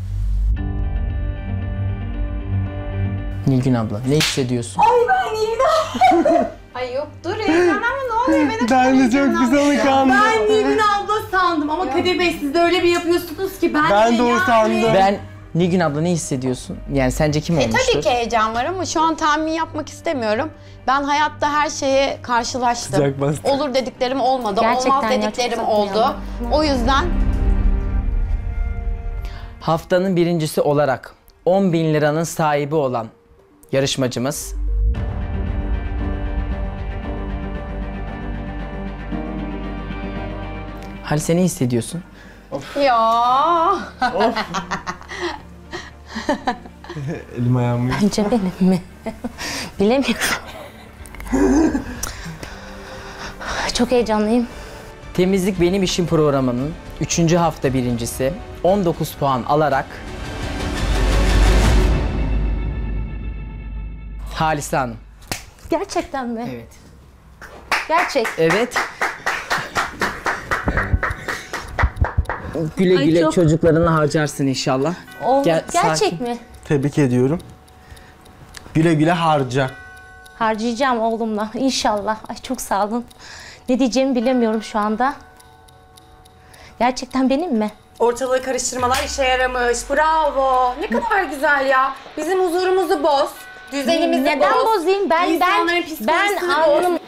Nilgün abla ne hissediyorsun? Ay yok dur heyecanlanma, ne oluyor? Ben de çok güzel kandım. Ben Nilgün abla sandım. sandım ama Kadir Bey siz de öyle bir yapıyorsunuz ki Ben de o sandım. Ben Nilgün abla ne hissediyorsun? Yani sence kim olmuştur? Tabii ki heyecan var ama şu an tahmin yapmak istemiyorum. Ben hayatta her şeye karşılaştım. Sıcak bastı. Olur dediklerim olmadı, Gerçekten olmaz ya, dediklerim çok oldu. saklayamam. O yüzden Haftanın birincisi olarak 10.000 liranın sahibi olan yarışmacımız Halise ne hissediyorsun? ya Elim ayağımı Bence benim mi? Bilemiyorum. Çok heyecanlıyım. Temizlik Benim İşim programının 3. hafta birincisi 19 puan alarak Halise Hanım. Gerçekten mi? Evet. Gerçek. Evet. Güle Ay, güle çok- çocuklarını harcarsın inşallah. Gel, Gerçek sakin. mi? Tebrik ediyorum. Güle güle harca. Harcayacağım oğlumla inşallah. Ay çok sağ olun. Ne diyeceğimi bilemiyorum şu anda. Gerçekten benim mi? Ortalığı karıştırmalar işe yaramış. Bravo. Ne kadar güzel ya. Bizim huzurumuzu boz. Düzenimizi Neden boz. bozayım? Ben İnsanların psikolojisini boz. alnım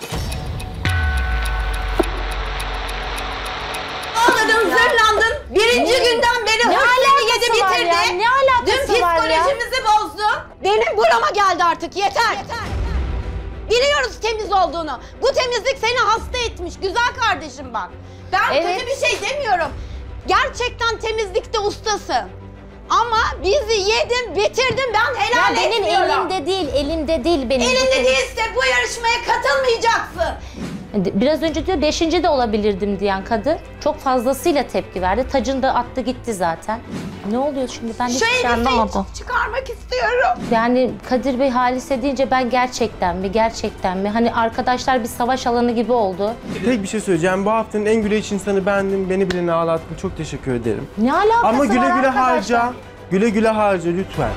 ağladın, zırlandın. Birinci günden beri Ne hırsını yedi alakası var bitirdi. ya? Ne alakası Dün var ya? psikolojimizi bozdu. Benim burama geldi artık, yeter. Biliyoruz temiz olduğunu. Bu temizlik seni hasta etmiş güzel kardeşim bak. Ben Evet. kötü bir şey demiyorum. Gerçekten temizlikte ustasın. Ama bizi yedin, bitirdin, ben Ya helal benim etmiyorum. elimde değil benim. Elinde değilse bu yarışmaya katılmayacaksın. Biraz önce diyor 5. de olabilirdim diyen kadın çok fazlasıyla tepki verdi. Tacını da attı gitti zaten. Ne oluyor şimdi ben Şu hiçbir şey elbiseyi anlamadım. çıkarmak istiyorum. Yani Kadir Bey Halise deyince ben gerçekten mi? Hani arkadaşlar bir savaş alanı gibi oldu. Tek bir şey söyleyeceğim. Bu haftanın en güleç insanı bendim. Beni bile ağlattın. Çok teşekkür ederim. Ne alakası Ama güle var güle arkadaşlar? harca. Güle güle harca lütfen.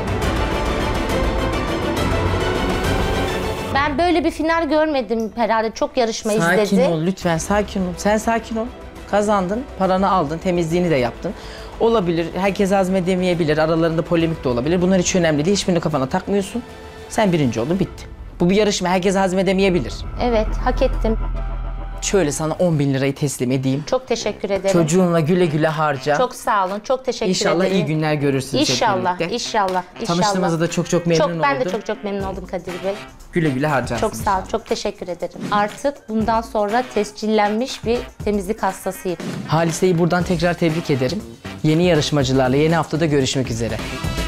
Ben böyle bir final görmedim herhalde. Çok yarışma Sakin izledi. ol lütfen, sakin ol. Sen sakin ol. Kazandın, paranı aldın, temizliğini de yaptın. Olabilir, herkes hazmedemeyebilir, aralarında polemik de olabilir. Bunlar hiç önemli değil, hiçbirini kafana takmıyorsun. Sen birinci oldun, bitti. Bu bir yarışma, herkes hazmedemeyebilir. Evet, hak ettim. Şöyle sana 10.000 lirayı teslim edeyim. Çok teşekkür ederim. Çocuğunla güle güle harca. Çok sağ olun. Çok teşekkür İnşallah ederim. iyi günler görürsünüz hep İnşallah, birlikte. inşallah. Tanıştığımıza da çok memnun oldum. Ben de çok memnun oldum Kadir Bey. Güle güle harcarsın. Çok sağ ol, çok teşekkür ederim. Artık bundan sonra tescillenmiş bir temizlik hastasıyım. Halise'yi buradan tekrar tebrik ederim. Yeni yarışmacılarla yeni haftada görüşmek üzere.